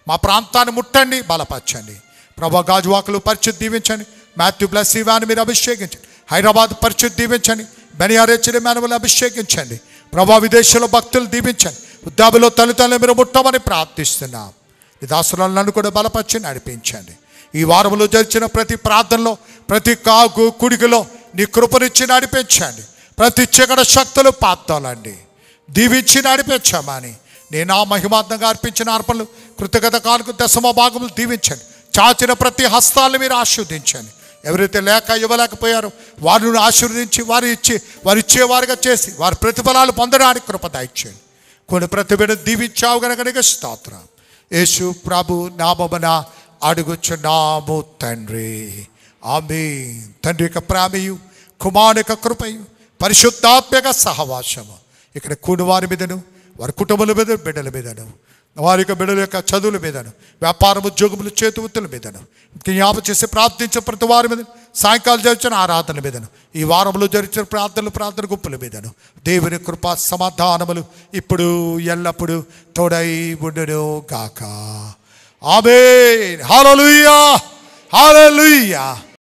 మా ప్రాంతాన్ని ముట్టండి, బలపరచండి. ప్రభా గాజువాకలు పరిస్థితి దీవించండి. మాథ్యూ ప్లస్ ఇవాన్ని మీరు అభిషేకించండి. హైదరాబాద్ పరిస్థితి దీవించండి. బెనియారేచరి మానవులు అభిషేకించండి. ప్రభా విదేశంలో భక్తులు దీవించండి. ఉద్దాబిలో తల్లిదండ్రులు మీరు ముట్టమని ప్రార్థిస్తున్నాం. ఈ దాసులను నన్ను కూడా బలపరిచి నడిపించండి. ఈ వారంలో జరిచిన ప్రతి ప్రార్థనలో, ప్రతి కాగు కుడికిలో నీ కృపనిచ్చి నడిపించండి. ప్రతి చీకట శక్తులు పాతాలండి దీవించి నడిపించామని నేను ఆ మహిమాత్మగా అర్పించిన అర్పణలు కృతజ్ఞత కానుక దశమ భాగములు దీవించండి. చాచిన ప్రతి హస్తాలను మీరు ఆశీర్వదించండి. ఎవరైతే లేక ఇవ్వలేకపోయారో వారిని ఆశీర్వదించి వారు ఇచ్చి వారు ఇచ్చేవారుగా చేసి వారి ప్రతిఫలాలు పొందడానికి కృప దయచేయండి. కొన్ని ప్రతిభను దీవించావు గనక నీకు స్తోత్రం. యేసు ప్రభు నామమున అడుగుచున్నాము తండ్రి, ఆమేన్. తండ్రి యొక్క ప్రేమయు, కుమారుని యొక్క కృపయు, పరిశుద్ధాత్మక సహవాసము ఇక్కడ కూడి వారి మీదను, వారి కుటుంబాల మీద, బిడ్డల మీదను, వారి యొక్క బిడ్డల యొక్క చదువుల మీదను, వ్యాపారం ఉద్యోగములు చేతి వృత్తుల మీదను, జ్ఞాపకం చేసి ప్రార్థించే ప్రతి వారి మీద, సాయంకాలం జరిచిన ఆరాధనల మీదను, ఈ వారంలో జరిచిన ప్రార్థనలు ప్రార్థన గుంపుల మీదను దేవుని కృపా సమాధానములు ఇప్పుడు ఎల్లప్పుడూ తోడై ఉండును గాక. ఆమేన్. హల్లెలూయా, హల్లెలూయా.